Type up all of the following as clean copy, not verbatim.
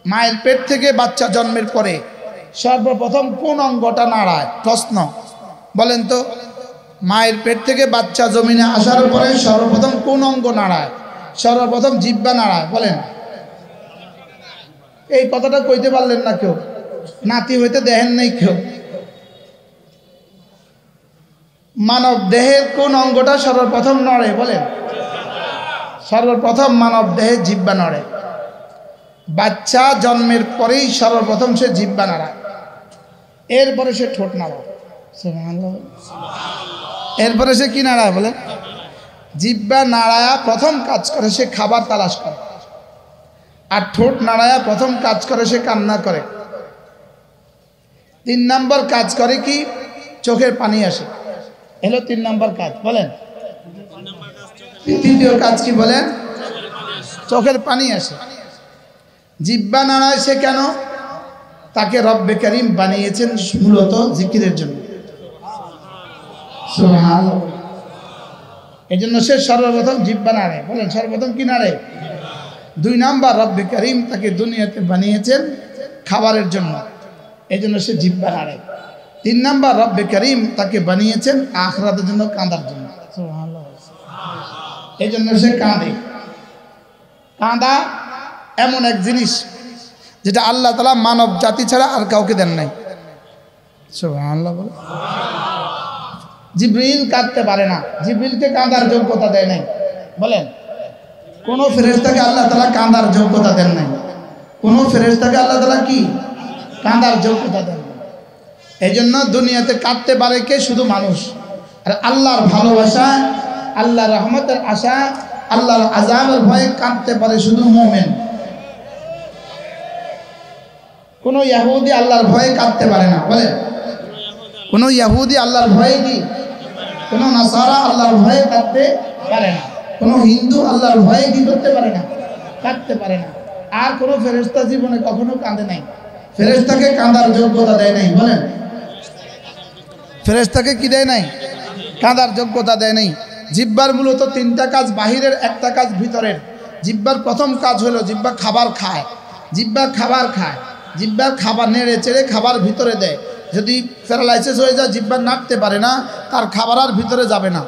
মায়ের পেট থেকে বাচ্চা জন্মের পরে সর্বপ্রথম কোন অঙ্গটা নাড়ায়? প্রশ্ন বলেন তো। মায়ের পেট থেকে বাচ্চা জমিনে আসার পরে সর্বপ্রথম কোন অঙ্গ নাড়ায়? সর্বপ্রথম জিহ্বা নাড়ায়। বলেন, এই কথাটা কইতে পারলেন না কেউ? নাতি হইতে দেখেন নাই কেউ? মানব দেহের কোন অঙ্গটা সর্বপ্রথম নড়ে? বলেন, সর্বপ্রথম মানব দেহে জিহ্বা নড়ে। বাচ্চা জন্মের পরেই সর্বপ্রথম সে জিহ্বা নাড়ায়, এরপরে সে ঠোঁট নাড়ায়। এরপরে সে কি নাড়ায়? বলেন, জিহ্বা নাড়ায়া প্রথম কাজ করে সে খাবার তালাশ করে, আর ঠোঁট নাড়ায়া প্রথম কাজ করে সে কান্না করে। 3 নম্বর কাজ করে কি? চোখের পানি আসে। এলো 3 নম্বর কাজ। বলেন, তৃতীয় কাজ কি? বলেন, চোখের পানি আসে। জিহ্বা নাড়ায় সে কেন? তাকে রব্বে কারীম বানিয়েছেন মূলত জিকিরের জন্য। সুবহানাল্লাহ। এই জন্য সে সর্বপ্রথম জিহ্বা নাড়ে। বলেন, সর্বপ্রথম কি নাড়ে? 2 নম্বর, রব্বে কারীম তাকে দুনিয়াতে বানিয়েছেন খাবারের জন্য, এই জন্য সে জিহ্বা নাড়ে। 3 নম্বর, রব্বে কারীম তাকে বানিয়েছেন আখিরাতের জন্য, কাঁদার জন্য। সুবহানাল্লাহ। এই জন্য সে কাঁদে। কাঁদা এমন এক জিনিস যেটা আল্লাহ তাআলা মানব জাতি ছাড়া আর কাউকে দেন নাই। সুবহানাল্লাহ। জিবরিল কাঁদতে পারে না, জিবরিলকে কাঁদার যোগ্যতা দেয় নাই। বলেন, কোন ফেরেশতাকে আল্লাহ তাআলা কাঁদার যোগ্যতা দেন নাই। কোন ফেরেশতাকে আল্লাহ তাআলা কি কাঁদার যোগ্যতা দেন নাই। এই জন্য দুনিয়াতে কাঁদতে পারে কে? শুধু মানুষ। আর আল্লাহর ভালোবাসা, আল্লাহর রহমতের আশা, আল্লাহর আযাবের ভয়ে কাঁদতে পারে শুধু মুমিন। কোন ইহুদি আল্লাহর ভয়ে কাঁদতে পারে না। বলেন, কোন ইহুদি আল্লাহর ভয়ে কি? কোন নাসারা আল্লাহর ভয়ে কাঁদতে পারে না। কোন হিন্দু আল্লাহর ভয়ে কি করতে পারে না? কাঁদতে পারে না। আর কোন ফেরেশতা জীবনে কখনো কাঁদে নাই। ফেরেশতাকে কাঁদার যোগ্যতা দেয় নাই। বলেন, ফেরেশতাকে কি দেয় নাই? কাঁদার যোগ্যতা দেয় নাই। জিহ্বার মূলত 3টা কাজ, বাহিরের 1টা কাজ ভিতরের। জিহ্বার প্রথম কাজ হলো জিহ্বা খাবার খায়। জিহ্বা খাবার খায়, জিহ্বার খাবার নেড়ে চেড়ে খাবার ভিতরে দেয়। যদি প্যারালাইসিস হয়ে যায়, জিহ্বা নাড়তে পারে না, তার খাবার আর ভিতরে যাবে না।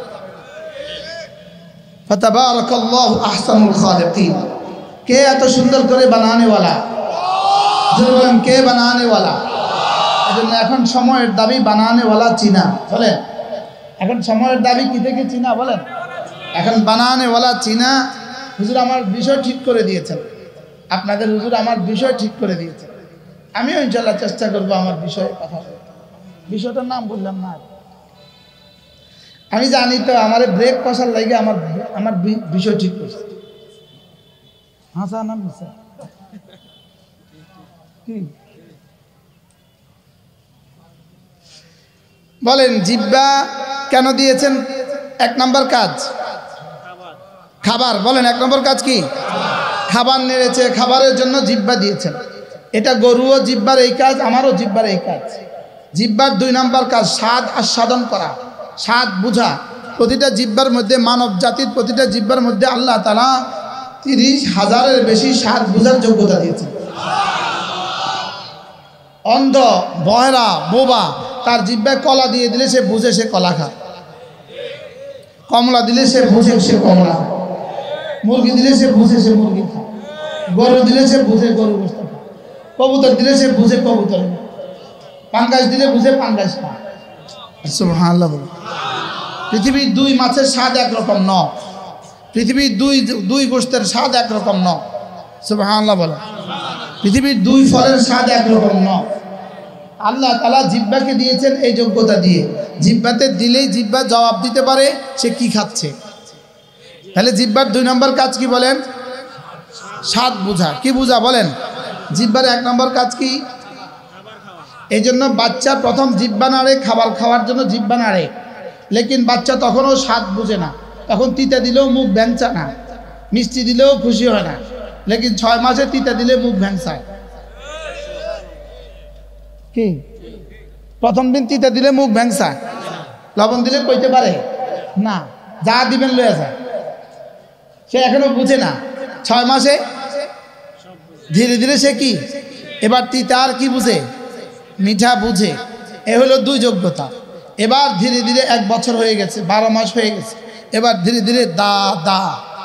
ফাতাবারাকাল্লাহু আহসানুল খালিকিন। কে এত সুন্দর করে বানানেওয়ালা? বলেন, কে বানানেওয়ালা? এজন্য এখন সময়ের দাবি বানানেওয়ালা চিনা। বলেন, এখন সময়ের দাবি কি থেকে চিনা? বলেন, এখন বানানেওয়ালা চিনা। হুজুর আমার বিষয় ঠিক করে দিয়েছেন, আপনাদের হুজুর আমার বিষয় ঠিক করে দিয়েছেন। আমিও ইনশাআল্লাহ চেষ্টা করবো আমার বিষয়ে কথা বলতে। বিষয়টার নাম বললাম না, আমি জানি তো আমার ব্রেক কষার লাগে আমার বিষয় ঠিক করছে। হাসা নাম কি বলেন? জিহ্বা কেন দিয়েছেন? 1 নম্বর কাজ খাবার। বলেন, 1 নম্বর কাজ কি? খাবার নেড়েছে, খাবারের জন্য জিহ্বা দিয়েছেন। এটা গরুও জিহ্বার এই কাজ, আমারও জিহ্বার এই কাজ। জিহ্বার 2 নম্বর কাজ স্বাদ আস্বাদন করা, স্বাদ বুঝা। প্রতিটা জিহ্বার মধ্যে, মানব জাতির প্রতিটা জিহ্বার মধ্যে আল্লাহ তাআলা 30,000-এর বেশি স্বাদ বুঝার যোগ্যতা দিয়েছেন। অন্ধ, বহেরা, বোবা, তার জিহ্বায় কলা দিয়ে দিলে সে বুঝে, সে কলা খায়। কমলা দিলে সে বুঝে, সে কমলা খায়। মুরগি দিলে সে বুঝে, সে মুরগি খায়। গরু দিলে সে বুঝে, গরু গোশত খায়। কবুতর দিলে সে বুঝে, কবুতর খায়। পাঙ্গাস দিলে বুঝে, পাঙ্গাস খায়। সুবহানাল্লাহ। পৃথিবীর 2 মাছের স্বাদ একরকম ন, পৃথিবীর 2 গোশতের স্বাদ একরকম ন। সুবহানাল্লাহ বলে। পৃথিবীর 2 ফলের স্বাদ একরকম ন। আল্লাহ তাআলা জিহ্বাকে দিয়েছেন এই যোগ্যতা দিয়ে। জিহ্বাতে দিলেই জিহ্বা জবাব দিতে পারে সে কি খাচ্ছে। তাহলে জিহ্বার 2 নম্বর কাজ কি? বলেন, স্বাদ বুঝা। কি বুঝা? বলেন, জিহ্বার 1 নম্বর কাজ কি? এই জন্য বাচ্চা প্রথম জিহ্বা নাড়ে, খাবার খাওয়ার জন্য জিহ্বা নাড়ে। লেকিন বাচ্চা তখনও স্বাদ বুঝে না, তখন তিতা দিলেও মুখ ভ্যাংচা না, মিষ্টি দিলেও খুশি হয় না। লেকিন 6 মাসে তিতা দিলে মুখ ভ্যাংচায়। কি? প্রথম দিন তিতা দিলে মুখ ভ্যাংচায়, লবণ দিলে কইতে পারে না, যা দিবেন লয়ে যায়। সে এখনো বুঝে না। 6 মাসে ধীরে ধীরে সে কি এবার তিতার কি বুঝে, মিঠা বুঝে। এ হলো 2 যোগ্যতা। এবার ধীরে ধীরে 1 বছর হয়ে গেছে, 12 মাস হয়ে গেছে। এবার ধীরে ধীরে দা দা,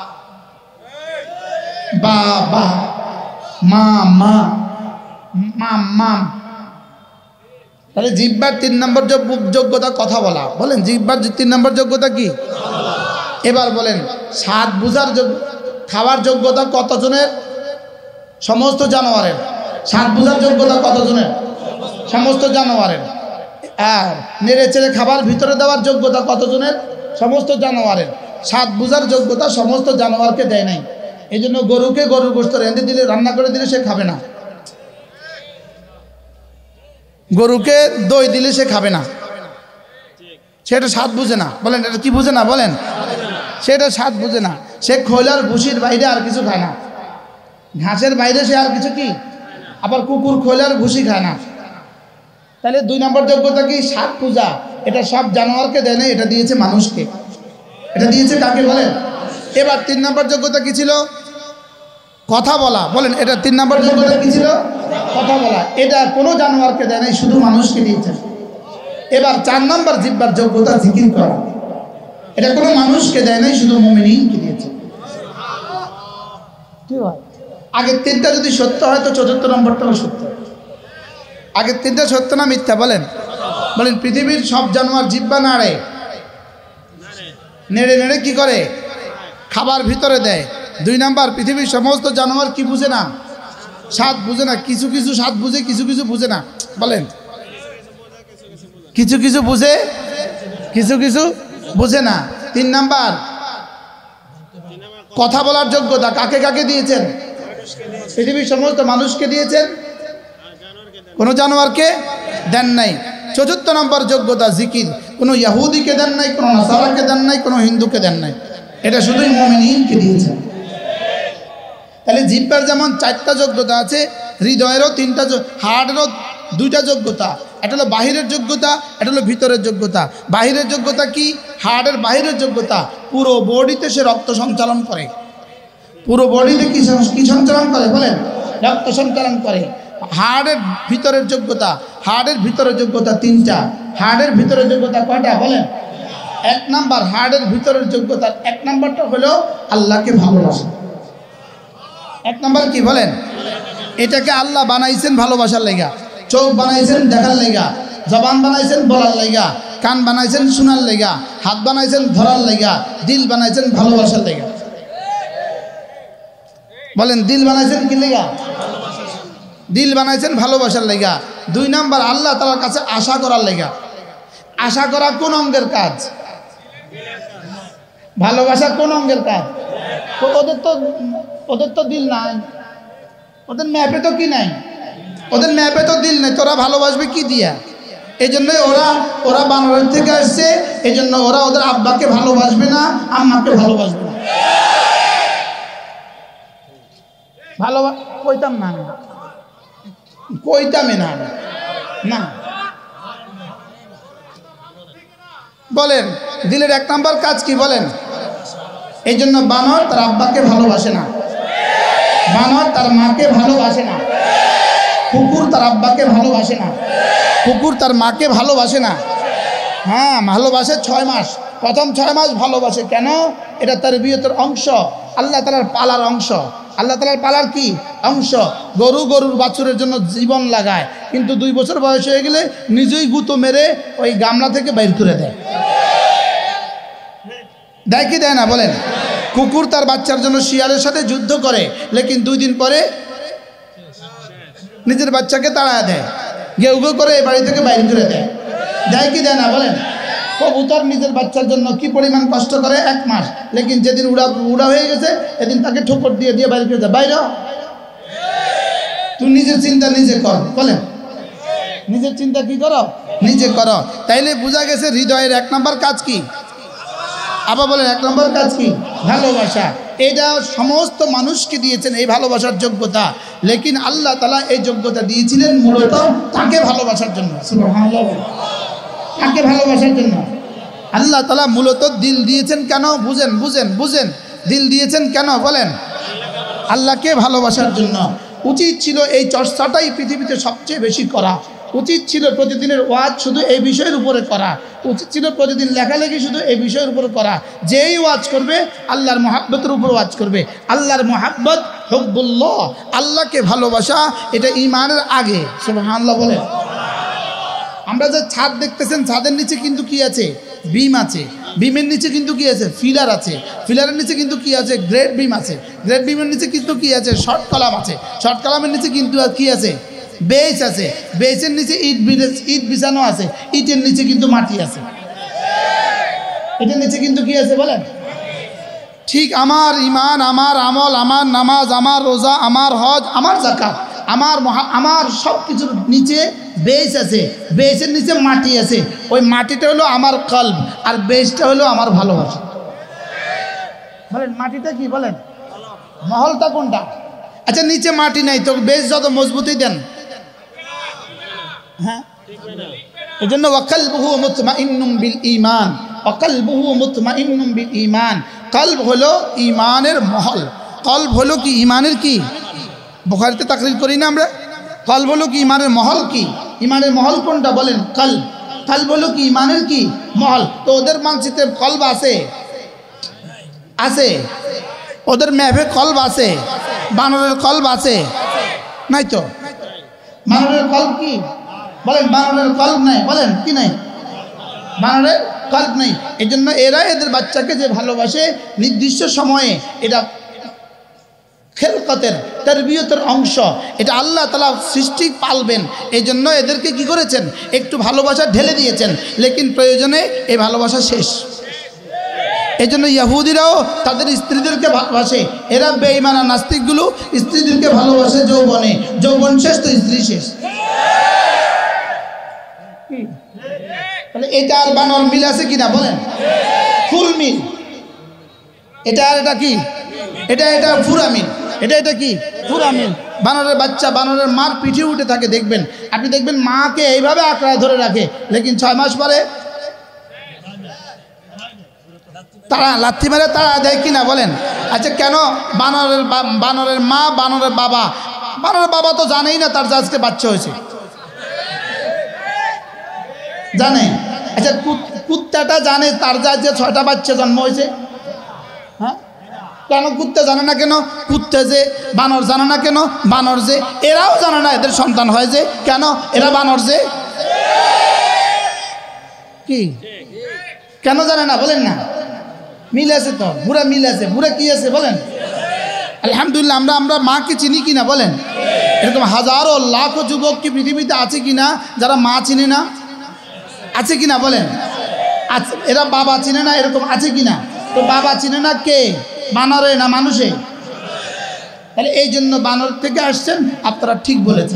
বা বা, মা মা, মাম মাম। তাহলে জিহ্বার 3 নম্বর যোগ্যতা কথা বলা। বলেন জিহ্বার 3 নম্বর যোগ্যতা কি? এবার বলেন স্বাদ বুঝার খাওয়ার যোগ্যতা কতজনের? সমস্ত জানোয়ারের। স্বাদ বুঝার যোগ্যতা কতজনের? সমস্ত জানোয়ারের। আর নেড়ে চেড়ে খাবার ভিতরে দেওয়ার যোগ্যতা কতজনের? সমস্ত জানোয়ারের। স্বাদ বুঝার যোগ্যতা সমস্ত জানোয়ারকে দেয় নাই। এই জন্য গরুকে গরুর গোশত রেঁধে দিলে, রান্না করে দিলে সে খাবে না। গরুকে দই দিলে সে খাবে না, সেটা স্বাদ বুঝে না। বলেন এটা কি বুঝে না? বলেন সেটা স্বাদ বুঝে না। সে খোলার ভুসির বাইরে আর কিছু খায় না, ঘাসের বাইরে সে আর কিছু কি। আবার কুকুর খোলার ভুসি খায় না। তাহলে 2 নম্বর যোগ্যতা কি? স্বাদ পূজা। এটা সব জানোয়ারকে দেয় না, এটা দিয়েছে মানুষকে। এটা দিয়েছে কাকে? বলেন। এবার 3 নম্বর যোগ্যতা কি ছিল? কথা বলা। বলেন এটা 3 নম্বর যোগ্যতা কি ছিল? কথা বলা। এটা কোনো জানোয়ারকে দেয় নাই, শুধু মানুষকে দিয়েছে। এবার 4 নম্বর জিহ্বার যোগ্যতা জিকির করা। এটা কোনো মানুষকে দেয় নাই, শুধু মুমিনকে দিয়েছে। কি হয়? আগের 3টা যদি সত্য হয় তো 4র্থ নম্বরটাও সত্য। আগের 3টা সত্য না মিথ্যা? বলেন। বলেন পৃথিবীর সব জানোয়ার জিহ্বা নাড়ে, নেড়ে নেড়ে কি করে? খাবার ভিতরে দেয়। 2 নাম্বার পৃথিবীর সমস্ত জানোয়ার কি বুঝে না? স্বাদ বুঝে না। কিছু কিছু স্বাদ বুঝে, কিছু কিছু বুঝে না। বলেন কিছু কিছু বুঝে, কিছু কিছু বুঝে না। 3 নাম্বার কথা বলার যোগ্যতা কাকে কাকে দিয়েছেন? পৃথিবীর সমস্ত মানুষকে দিয়েছেন, কোনো জানোয়ারকে দেন নাই। 4র্থ নম্বর যোগ্যতা জিকির। কোনো ইহুদিকে দেন নাই, কোনো নাসারাকে দেন নাই, কোনো হিন্দুকে দেন নাই। এটা শুধুই মুমিনকে দিয়েছেন। তাহলে জিহ্বার যেমন 4টা যোগ্যতা আছে, হৃদয়েরও 3টা, হার্টেরও 2টা যোগ্যতা। এটা হলো বাহিরের যোগ্যতা, এটা হলো ভিতরের যোগ্যতা। বাহিরের যোগ্যতা কি? হার্টের বাহিরের যোগ্যতা পুরো বডিতে সে রক্ত সঞ্চালন করে। পুরো বডিতে কি সঞ্চালন করে? বলেন রক্ত সঞ্চালন করে। হার্টের ভিতরের যোগ্যতা, হার্টের ভিতরের যোগ্যতা 3টা। হার্টের ভিতরের যোগ্যতা কয়টা? বলেন। 1 নাম্বার হার্টের ভিতরের যোগ্যতা 1 নাম্বারটা হলো আল্লাহকে ভালোবাসা। 1 নাম্বার কি? বলেন। এটাকে আল্লাহ বানাইছেন ভালোবাসার লাইগা। চোখ বানাইছেন দেখার লাইগা, জবান বানাইছেন বলার লাইগা, কান বানাইছেন শোনার লাইগা, হাত বানাইছেন ধরার লাইগা, দিল বানাইছেন ভালোবাসার লাইগা। বলেন দিল বানাইছেন কি লাইগা? দিল বানাইছেন ভালোবাসার লাইগা। 2 নাম্বার আল্লাহ তাআলার কাছে আশা করার লাইগা। আশা করা কোন অঙ্গের কাজ? ভালোবাসা কোন অঙ্গের কাজ? ওদের তো দিল নাই, ওদের ম্যাপে তো কি নাই, ওদের ম্যাপে তো দিল নেই। তোরা ভালোবাসবে কি দিয়া? এই জন্যই ওরা বানরের থেকে আসছে। এই জন্য ওরা ওদের আব্বাকে ভালোবাসবে না, আম্মাকে ভালোবাসবে না। কইতাম না, কইতামে না না। বলেন দিলের 1 নাম্বার কাজ কি? বলেন। এই জন্য বানর তার আব্বাকে ভালোবাসে না, বানর তার মাকে ভালোবাসে না, কুকুর তার আব্বাকে ভালোবাসে না, কুকুর তার মাকে ভালোবাসে না। হ্যাঁ ভালোবাসে 6 মাস, প্রথম 6 মাস ভালোবাসে। কেন? এটা তার বিয়তের অংশ, আল্লাহ তাআলার পালার অংশ। আল্লাহ তাআলার পালার কি অংশ? গরুর বাছুরের জন্য জীবন লাগায়, কিন্তু 2 বছর বয়স হয়ে গেলে নিজেই গুঁতো মেরে ওই গামলা থেকে বাইর করে দেয়। দেয় কি দেয় না? বলেন। কুকুর তার বাচ্চার জন্য শিয়ালের সাথে যুদ্ধ করে, লেকিন 2 দিন পরে নিজের বাচ্চাকে তাড়া দেয়, গেউ গেউ করে এই বাড়ি থেকে বাইর করে দেয়। দেয় কি দেয় না? বলেন। কবুতর নিজের বাচ্চার জন্য কি পরিমাণ কষ্ট করে 1 মাস, লেকিন যেদিন উড়া হয়ে গেছে এদিন তাকে ঠোকর দিয়ে দিয়ে বাইর করে দেয়। বাইরে তুই নিজের চিন্তা নিজে কর। বলেন নিজের চিন্তা কি করো? নিজে করো। তাইলে বোঝা গেছে হৃদয়ের 1 নাম্বার কাজ কি? আবার বলেন 1 নাম্বার কাজ কি? ভালোবাসা। এটা সমস্ত মানুষকে দিয়েছেন এই ভালোবাসার যোগ্যতা, লেকিন আল্লাহ তাআলা এই যোগ্যতা দিয়েছিলেন মূলত তাকে ভালোবাসার জন্য। সুবহানাল্লাহ। তাকে ভালোবাসার জন্য আল্লাহ তাআলা মূলত দিল দিয়েছেন কেন? বুঝেন বুঝেন বুঝেন। দিল দিয়েছেন কেন? বলেন আল্লাহকে ভালোবাসার জন্য। উচিত ছিল এই চর্চাটাই পৃথিবীতে সবচেয়ে বেশি করা। উচিত ছিল প্রতিদিনের ওয়াজ শুধু এই বিষয়ের উপরে করা। উচিত ছিল প্রতিদিন লেখালেখি শুধু এই বিষয়ের উপরে করা। যেই ওয়াজ করবে আল্লাহর মহাব্বতের উপর ওয়াজ করবে। আল্লাহর মহাব্বত হুব্বুল্লাহ, আল্লাহকে ভালোবাসা, এটা ঈমানের আগে। সুবহানাল্লাহ বলে। আমরা যে ছাদ দেখতেছেন, ছাদের নিচে কিন্তু কি আছে? বিম আছে। বিমের নিচে কিন্তু কি আছে? ফিলার আছে। ফিলারের নিচে কিন্তু কি আছে? গ্রেড বিম আছে। গ্রেড বিমের নিচে কিন্তু কি আছে? শর্ট কলাম আছে। শর্ট কলামের নিচে কিন্তু কি আছে? বেস আছে। বেসের নিচে ইট বিছানো আছে। ইটের নিচে কিন্তু মাটি আছে। এটার নিচে কিন্তু কি আছে বলেন? ঠিক আমার ঈমান, আমার আমল, আমার নামাজ, আমার রোজা, আমার হজ, আমার যাকাত, আমার সব কিছুর নিচে বেস আছে। বেসের নিচে মাটি আছে। ওই মাটিটা হলো আমার কলব, আর বেসটা হলো আমার ভালোবাসা। বলেন মাটিটা কি বলেন? মহলটা কোনটা? আচ্ছা নিচে মাটি নাই তো বেস যত মজবুতই দেন, হ্যাঁ। এই জন্য ওয়াকালবুহু মুতমাইন্নুম বিল ঈমান, ওয়াকালবুহু মুতমাইন্নুম বিল ঈমান। কলব হলো ঈমানের মহল। কলব হলো কি? ঈমানের কি? বুখারীতে তাকরীর করি না আমরা? কলব হলো কি? ঈমানের মহল কি? ঈমানের মহল কোনটা বলেন? কলব। কলব হলো কি? ঈমানের কি? মহল। তো ওদের মানচিত্রে কলব আছে? আছে। ওদের ম্যাপে কলব আছে? বানরের কলব আছে? নাই তো। বানরের কলব কি বলেন? বানরের কলব নাই। বলেন কি নাই? বানরের কলব নেই। এই জন্য এরা এদের বাচ্চাকে যে ভালোবাসে, নির্দিষ্ট সময়ে, এটা খেলকতের তারবিয়তের অংশ। এটা আল্লাহ তাআলা সৃষ্টি পালবেন, এই জন্য এদেরকে কি করেছেন? একটু ভালোবাসা ঢেলে দিয়েছেন, লেকিন প্রয়োজনে এই ভালোবাসা শেষ। এই জন্য ইহুদিরাও তাদের স্ত্রীদেরকে ভালোবাসে। এরা বেঈমান নাস্তিকগুলো স্ত্রীদেরকে ভালোবাসে যৌবনে। যৌবন শেষ তো স্ত্রী শেষ। তাহলে এটা আর বানর মিল আছে কিনা বলেন? ফুল মিল। এটা আর এটা কি? এটা পুরা মিল। এটা কি? পুরা মিল। বানরের বাচ্চা বানরের মার পিঠে উঠে থাকে, দেখবেন আপনি, দেখবেন মাকে এইভাবে আঁকড়ায় ধরে রাখে, লেকিন 6 মাস পরে তারা লাথি মেরে তারা দেয় কিনা বলেন? আচ্ছা কেন? বানরের মা, বানরের বাবা তো জানেই না তার আজকে বাচ্চা হয়েছে, জানে? আচ্ছা কুত্তাটা জানে তার যে 6টা বাচ্চা জন্ম হয়েছে? হ্যাঁ, কেন কুত্তা জানে না? কেন কুত্তা যে বানর জানে না? কেন বানর যে এরাও জানে না এদের সন্তান হয় যে? কেন? এরা বানর যে কি কেন জানে না বলেন না? মিল আছে তো, পুরা মিল আছে। পুরা কি আছে বলেন? আলহামদুলিল্লাহ। আমরা মাকে চিনি কিনা বলেন? এরকম হাজারো লাখো যুবক কি পৃথিবীতে আছে কিনা যারা মা চিনে না? আছে কিনা বলেন? আছে। এরা বাবা চিনে না, এরকম আছে কিনা? তো বাবা চিনে না কে? বানরে না মানুষে? তাহলে এই জন্য বানর থেকে আসছেন, আপনারা ঠিক বলেছেন।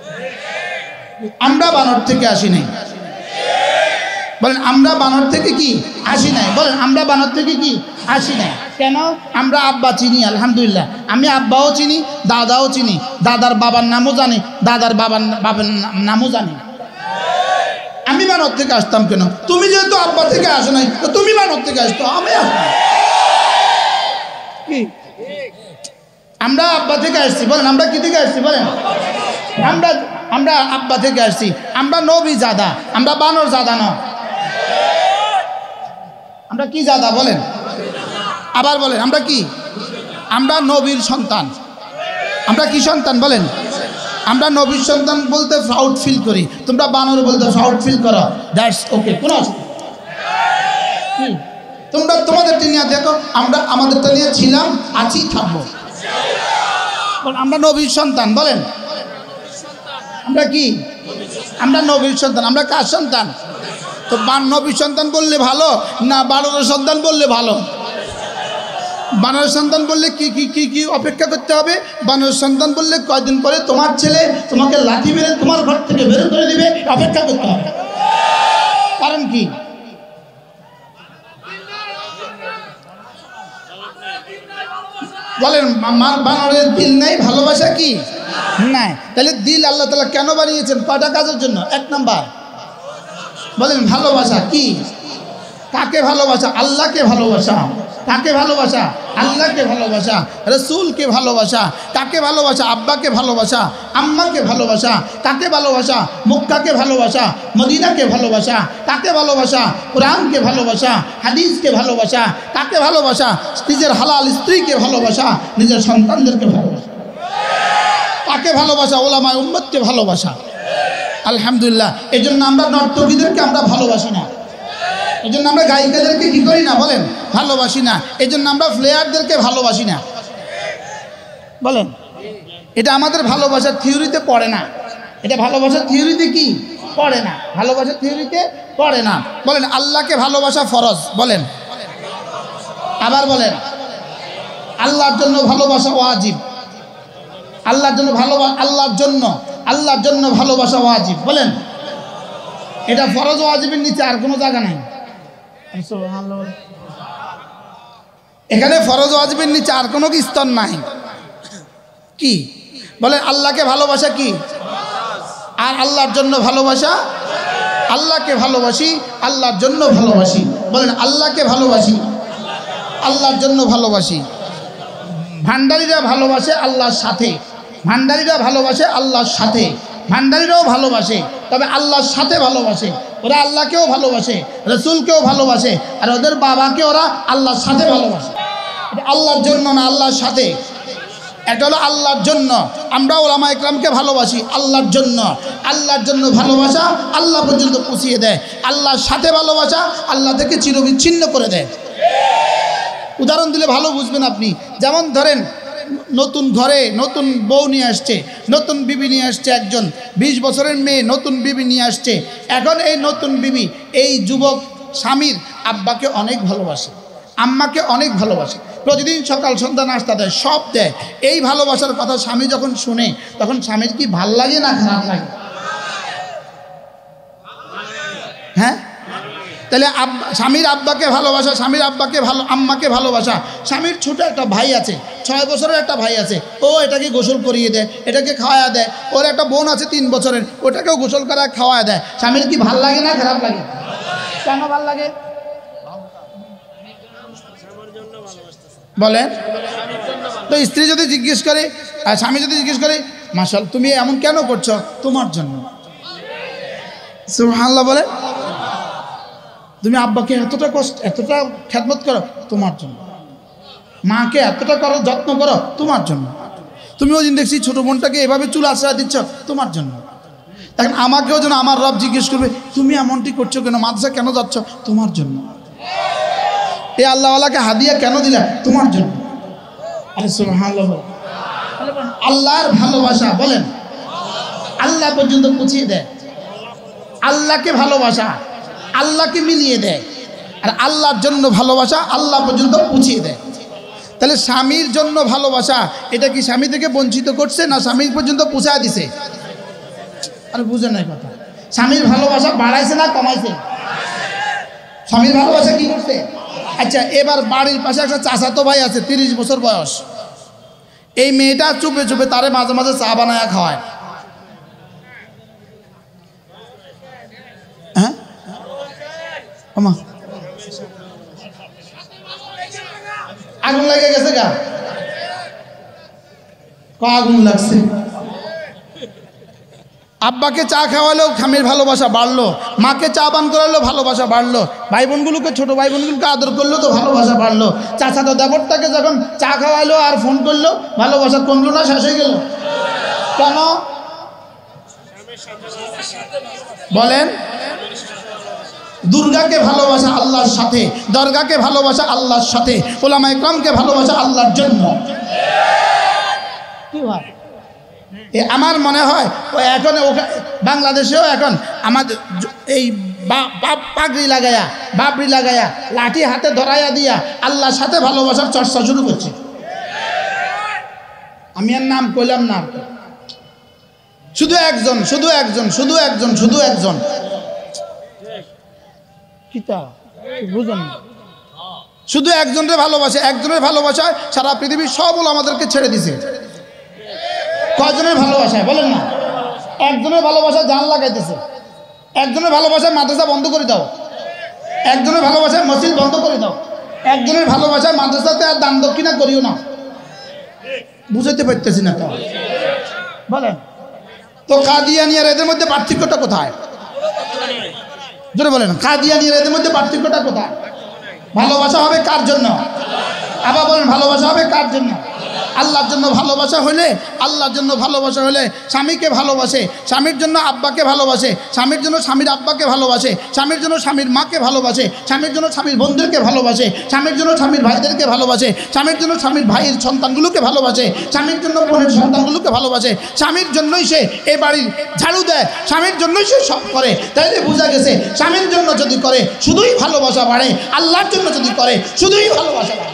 আমরা বানর থেকে আসি নাই। বলেন আমরা বানর থেকে কি আসি নাই? বলেন আমরা বানর থেকে কি আসি নাই? কেন? আমরা আব্বা চিনি আলহামদুলিল্লাহ। আমি আব্বাও চিনি, দাদাও চিনি, দাদার বাবার নামও জানি, দাদার বাবার নামও জানি। আমি বানর থেকে আসতাম কেন? তুমি যেহেতু আব্বা থেকে আসো নাই, তো তুমি বানর থেকে আসতো, আমি কি? আমরা আব্বা থেকে আসছি। বলেন আমরা কি থেকে আসছি? বলেন আমরা আব্বা থেকে আসছি। আমরা নবী জাদা, আমরা বানর জাদা না। আমরা কি জাদা বলেন? আবার বলেন আমরা কি? আমরা নবীর সন্তান। আমরা কি সন্তান বলেন? আমরা নবীর সন্তান বলতে প্রাউড ফিল করি। তোমরা বানর বলতে প্রাউড ফিল করো, দ্যাটস ওকে। কোন তোমরা তোমাদেরটা নিয়ে দেখো, আমরা আমাদেরটা নিয়ে ছিলাম, আছি, থাকবো। আমরা নবীর সন্তান। বলেন আমরা কি? আমরা নবীর সন্তান। আমরা কার সন্তান? তো নবীর সন্তান বললে ভালো না বানরের সন্তান বললে ভালো? বানরের সন্তান বললে কি কি কি কি অপেক্ষা করতে হবে? বানরের সন্তান বললে কয়দিন পরে তোমার ছেলে তোমাকে লাঠি মেরে তোমার ঘর থেকে বের করে দিবে, অপেক্ষা করতে হবে। কারণ কি? বলেন বানরের দিল নাই, ভালোবাসা কি নাই? তাহলে দিল আল্লাহ তাআলা কেন বানিয়েছেন? কয়টা কাজের জন্য? 1 নাম্বার বলেন ভালোবাসা। কি? কাকে ভালোবাসা? আল্লাহকে ভালোবাসা। কাকে ভালোবাসা? আল্লাহকে ভালোবাসা, রসুলকে ভালোবাসা। কাকে ভালোবাসা? আব্বাকে ভালোবাসা, আম্মাকে ভালোবাসা। কাকে ভালোবাসা? মক্কাকে ভালোবাসা, মদিনাকে ভালোবাসা। কাকে ভালোবাসা? কোরআনকে ভালোবাসা, হাদিসকে ভালোবাসা। কাকে ভালোবাসা? নিজের হালাল স্ত্রীকে ভালোবাসা, নিজের সন্তানদেরকে ভালোবাসা। কাকে ভালোবাসা? ওলামায়ে উম্মতকে ভালোবাসা। আলহামদুলিল্লাহ। এই জন্য আমরা নর্তকীদেরকে আমরা ভালোবাসি না, এই জন্য আমরা গায়িকাদেরকে কি করি না বলেন? ভালোবাসি না। এই জন্য আমরা প্লেয়ারদেরকে ভালোবাসি না বলেন। এটা আমাদের ভালোবাসার থিওরিতে পড়ে না, এটা ভালোবাসার থিওরিতে কি পড়ে না, ভালোবাসার থিওরিতে পড়ে না। বলেন আল্লাহকে ভালোবাসা ফরজ, বলেন আবার বলেন। আল্লাহর জন্য ভালোবাসা ওয়াজিব, আল্লাহর জন্য ভালোবাসা, আল্লাহর জন্য ভালোবাসা ওয়াজিব, বলেন। এটা ফরজ ওয়াজিবের নিচে আর কোনো জায়গা নাই। এখানে ফরজ ওয়াজিবের নিচে আর কোনো স্তর নাই। কি বলেন? আল্লাহকে ভালোবাসা কি? আর আল্লাহর জন্য ভালোবাসা। আল্লাহকে ভালোবাসি, আল্লাহর জন্য ভালোবাসি, বলেন আল্লাহকে ভালোবাসি, আল্লাহর জন্য ভালোবাসি। ভান্ডারীরা ভালোবাসে আল্লাহর সাথে, ভান্ডারীরা ভালোবাসে আল্লাহর সাথে, ভান্ডারীরাও ভালোবাসে, তবে আল্লাহর সাথে ভালোবাসে। ওরা আল্লাহকেও ভালোবাসে, রসুলকেও ভালোবাসে, আর ওদের বাবাকে ওরা আল্লাহর সাথে ভালোবাসে। এটা আল্লাহর জন্য না, আল্লাহর সাথে। এটা হলো আল্লাহর জন্য। আমরা ওলামায়ে ইকরামকে ভালোবাসি আল্লাহর জন্য। আল্লাহর জন্য ভালোবাসা আল্লাহ পর্যন্ত পৌঁছিয়ে দেয়, আল্লাহর সাথে ভালোবাসা আল্লাহ থেকে চিরবিচ্ছিন্ন করে দেয়। উদাহরণ দিলে ভালো বুঝবেন আপনি। যেমন ধরেন নতুন ঘরে নতুন বউ নিয়ে আসছে, নতুন বিবি নিয়ে আসছে, একজন 20 বছরের মেয়ে নতুন বিবি নিয়ে আসছে। এখন এই নতুন বিবি এই যুবক স্বামীর আব্বাকে অনেক ভালোবাসে, আম্মাকে অনেক ভালোবাসে, প্রতিদিন সকাল সন্ধ্যা নাস্তা দেয়, সব দেয়। এই ভালোবাসার কথা স্বামী যখন শুনে তখন স্বামীর কি ভাল লাগে না খারাপ লাগে? হ্যাঁ, তাহলে স্বামীর আব্বাকে ভালোবাসা, স্বামীর আব্বাকে আম্মাকে ভালোবাসা। স্বামীর ছোট একটা ভাই আছে, 6 বছরের একটা ভাই আছে, ও এটাকে গোসল করিয়ে দেয়, এটাকে খাওয়া দেয়। ওর একটা বোন আছে 3 বছরের, ওটাকেও গোসল করা খাওয়া দেয়। স্বামীর কি ভাল লাগে না খারাপ লাগে? কেন ভাল লাগে বলেন? তো স্ত্রী যদি জিজ্ঞেস করে, আর স্বামী যদি জিজ্ঞেস করে, মাশাআল্লাহ তুমি এমন কেন করছো? তোমার জন্য। সুবহানাল্লাহ বলে। তুমি আব্বাকে এতটা কষ্ট, এতটা খেদমত করো, তোমার জন্য। মাকে এতটা করো, যত্ন করো, তোমার জন্য। তুমি ওই দিন দেখছি ছোট বোনটাকে এভাবে চুল আশ্রয় দিচ্ছ, তোমার জন্য। এখন আমাকেও যেন আমার রব জিজ্ঞেস করবে, তুমি এমনটি করছো কেন, মাদ্রাসা কেন যাচ্ছ? তোমার জন্য। এই আল্লাহওয়ালাকে হাদিয়া কেন দিলা? তোমার জন্য। আরে সুবহানাল্লাহ। আল্লাহর ভালোবাসা বলেন আল্লাহ পর্যন্ত পৌঁছিয়ে দেয়। আল্লাহকে ভালোবাসা আল্লাহকে মিলিয়ে দেয়, আর আল্লাহর জন্য ভালোবাসা আল্লাহ পর্যন্ত পৌঁছিয়ে দেয়। তাহলে স্বামীর জন্য ভালোবাসা এটা কি স্বামী থেকে বঞ্চিত করছে না স্বামীর পর্যন্ত পৌঁছায় দিছে? আরে বুঝেন না কথা। স্বামীর ভালোবাসা বাড়াইছে না কমাইছে? স্বামীর ভালোবাসা কি করছে? আচ্ছা, এবার বাড়ির পাশে একটা চাচাতো ভাই আছে, 30 বছর বয়স। এই মেয়েটা চুপে চুপে তারে মাঝে মাঝে চা বানায় খাওয়ায়। হ্যাঁ আমা আগুন লেগে গেছে গা? আগুন লাগছে। আব্বাকে চা খাওয়ালেও স্বামীর ভালোবাসা বাড়লো, মাকে চা পান করালেও ভালোবাসা বাড়লো, ভাই বোনগুলোকে, ছোট ভাই বোনগুলোকে আদর করলেও তো ভালোবাসা বাড়লো। চাচাতো দেবরটাকে যখন চা খাওয়াইলো আর ফোন করলো, ভালোবাসা কমলো না শেষ হয়ে গেল? কেন বলেন? দুর্গাকে ভালোবাসা আল্লাহর সাথে, দরগাকে ভালোবাসা আল্লাহর সাথে, ওলামায়ে ইকরামকে ভালোবাসা আল্লাহর জন্য। কি ভাই? আমার মনে হয় এখন বাংলাদেশেও এখন আমাদের এই পাগড়ি লাগায়া, বাবরি লাগায়া, লাঠি হাতে ধরাইয়া দিয়া আল্লাহর সাথে ভালোবাসার চর্চা শুরু করছে। আমি আর নাম কইলাম না, শুধু একজন, শুধু একজন, শুধু একজন, শুধু একজন। বুঝুন, শুধু একজনের ভালোবাসা, একজনের ভালোবাসায় সারা পৃথিবীর সব আমাদেরকে ছেড়ে দিছে। কয়জনের ভালোবাসায় বলেন না? একজনের ভালোবাসায় জান লাগাইতেছে, একজনের ভালোবাসায় মাদ্রাসা বন্ধ করে দাও, একজনের ভালোবাসায় মসজিদ বন্ধ করে দাও, একজনের ভালোবাসায় মাদ্রাসাতে আর দান দক্ষিণা করিও না। বুঝাতে পারতেছি না তো, বলেন তো কাদিয়ানি আর এদের মধ্যে পার্থক্যটা কোথায়? জোরে বলেন, কাদিয়ানি আর এদের মধ্যে পার্থক্যটা কোথায়? ভালোবাসা হবে কার জন্য? আবার বলেন, ভালোবাসা হবে কার জন্য? আল্লাহর জন্য ভালোবাসা হলে, আল্লাহর জন্য ভালোবাসা হলে স্বামীকে ভালোবাসে, স্বামীর জন্য আব্বাকে ভালোবাসে, স্বামীর জন্য স্বামীর আব্বাকে ভালোবাসে, স্বামীর জন্য স্বামীর মাকে ভালোবাসে, স্বামীর জন্য স্বামীর বোনদেরকে ভালোবাসে, স্বামীর জন্য স্বামীর ভাইদেরকে ভালোবাসে, স্বামীর জন্য স্বামীর ভাইয়ের সন্তানগুলোকে ভালোবাসে, স্বামীর জন্য বোনের সন্তানগুলোকে ভালোবাসে, স্বামীর জন্যই সে এ বাড়ির ঝাড়ু দেয়, স্বামীর জন্যই সে সব করে। তাইলে বোঝা গেছে স্বামীর জন্য যদি করে শুধুই ভালোবাসা বাড়ে, আল্লাহর জন্য যদি করে শুধুই ভালোবাসা বাড়ে।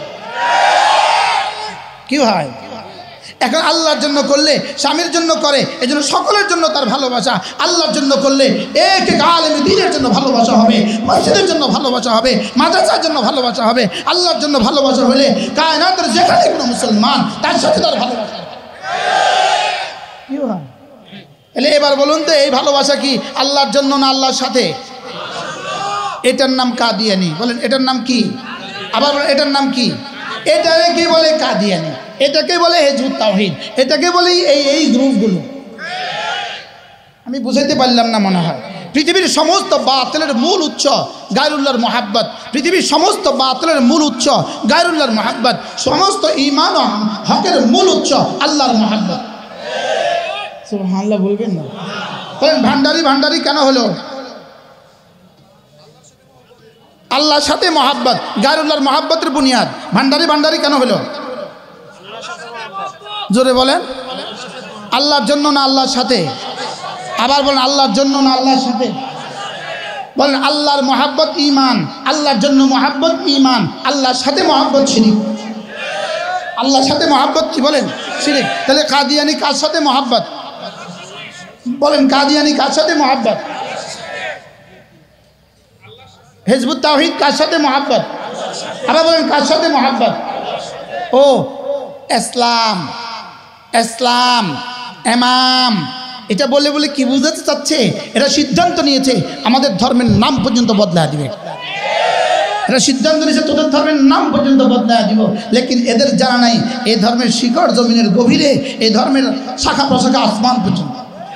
কি হয়? এখন আল্লাহর জন্য করলে, স্বামীর জন্য করে, এই জন্য সকলের জন্য তার ভালোবাসা। আল্লাহর জন্য করলে এক এক আলেমে দ্বীনের জন্য ভালোবাসা হবে, মসজিদের জন্য ভালোবাসা হবে, মাদ্রাসার জন্য ভালোবাসা হবে। আল্লাহর জন্য ভালোবাসা হলে কায়নাতের যেখানে কোনো মুসলমান তার সাথে তার ভালোবাসা। কি হয়? তাহলে এবার বলুন তো, এই ভালোবাসা কি আল্লাহর জন্য না আল্লাহর সাথে? এটার নাম কাদিয়ানি। বলেন, এটার নাম কি? আবার বলেন, এটার নাম কি? এটাকে বলে কাদিয়ানি, এটাকে বলে হিজবুত তাওহীদ, এটাকে বলে এই গ্রুপগুলো। আমি বুঝাইতে পারলাম না মনে হয়। পৃথিবীর সমস্ত বাতিলের মূল উৎস গায়রুল্লাহর মহাব্বত, পৃথিবীর সমস্ত বাতিলের মূল উৎস গায়রুল্লাহর মহাব্বত, সমস্ত ঈমান ও হকের মূল উৎস আল্লাহর মহাব্বত। সুবহানাল্লাহ বলবেন না? বলেন, ভান্ডারি ভান্ডারি কেন হলো? আল্লাহর সাথে মহাব্বত, গায়রুল্লাহর মহাব্বতের বুনিয়াদ। ভান্ডারি ভান্ডারি কেন হলো? জোরে বলেন, আল্লাহর জন্য না আল্লাহর সাথে? আবার বলেন, আল্লাহর জন্য না আল্লাহর সাথে? বলেন, আল্লাহর মহাব্বত ঈমান, আল্লাহর জন্য মহাব্বত ঈমান, আল্লাহর সাথে মহাব্বত শিরিক। আল্লাহর সাথে মহাব্বত কি? বলেন, শিরিক। তাহলে কাদিয়ানি কার সাথে মহাব্বত? বলেন, কাদিয়ানি কার সাথে মহাব্বত? হিজবুত তাওহীদ কার সাথে মহাব্বত? আবার বলেন, কার সাথে মহাব্বত? ও ইসলাম, ইসলাম, ইমাম, এটা বলে বলে কি বুঝাতে চাচ্ছে? এরা সিদ্ধান্ত নিয়েছে আমাদের ধর্মের নাম পর্যন্ত বদলায় দিবে। এরা সিদ্ধান্ত নিয়েছে তোদের ধর্মের নাম পর্যন্ত বদলায় দিব। লেকিন এদের জানা নাই এই ধর্মের শিকড় জমিনের গভীরে, এই ধর্মের শাখা প্রশাখা আসমান পর্যন্ত।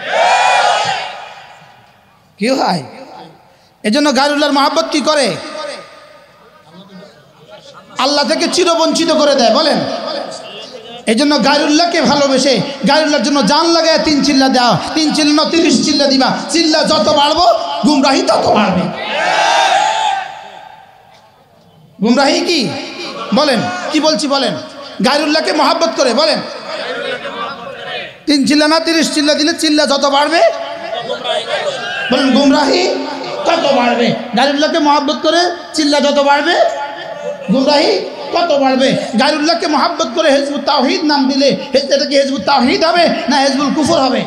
কি হয়? এজন্য গায়রুল্লাহর মহাব্বত কি করে? আল্লাহ থেকে চিরবঞ্চিত করে দেয়। বলেন, এই জন্য গায়রুল্লাহকে ভালোবেসে গায়রুল্লাহর জন্য জান লাগায় 3 চিল্লা দেওয়া, 3 চিল্লা 30 চিল্লা দিবা। চিল্লা যত বাড়বো গুমরাহি তত বাড়বে। গুমরাহি কি? বলেন, কি বলছি বলেন? গায়রুল্লাহকে মহাব্বত করে। বলেন, 3 চিল্লা না 30 চিল্লা দিলে চিল্লা যত বাড়বে, বলেন গুমরাহি তত বাড়বে। গায়রুল্লাহকে মহাব্বত করে চিল্লা যত বাড়বে, গুমরাহি কত বাড়বে। গায়রুল্লাহকে মহাব্বত করে হিজবুত তাওহীদ নাম দিলে এটা কি হিজবুত তাওহীদ হবে না হিজবুল কুফর হবে?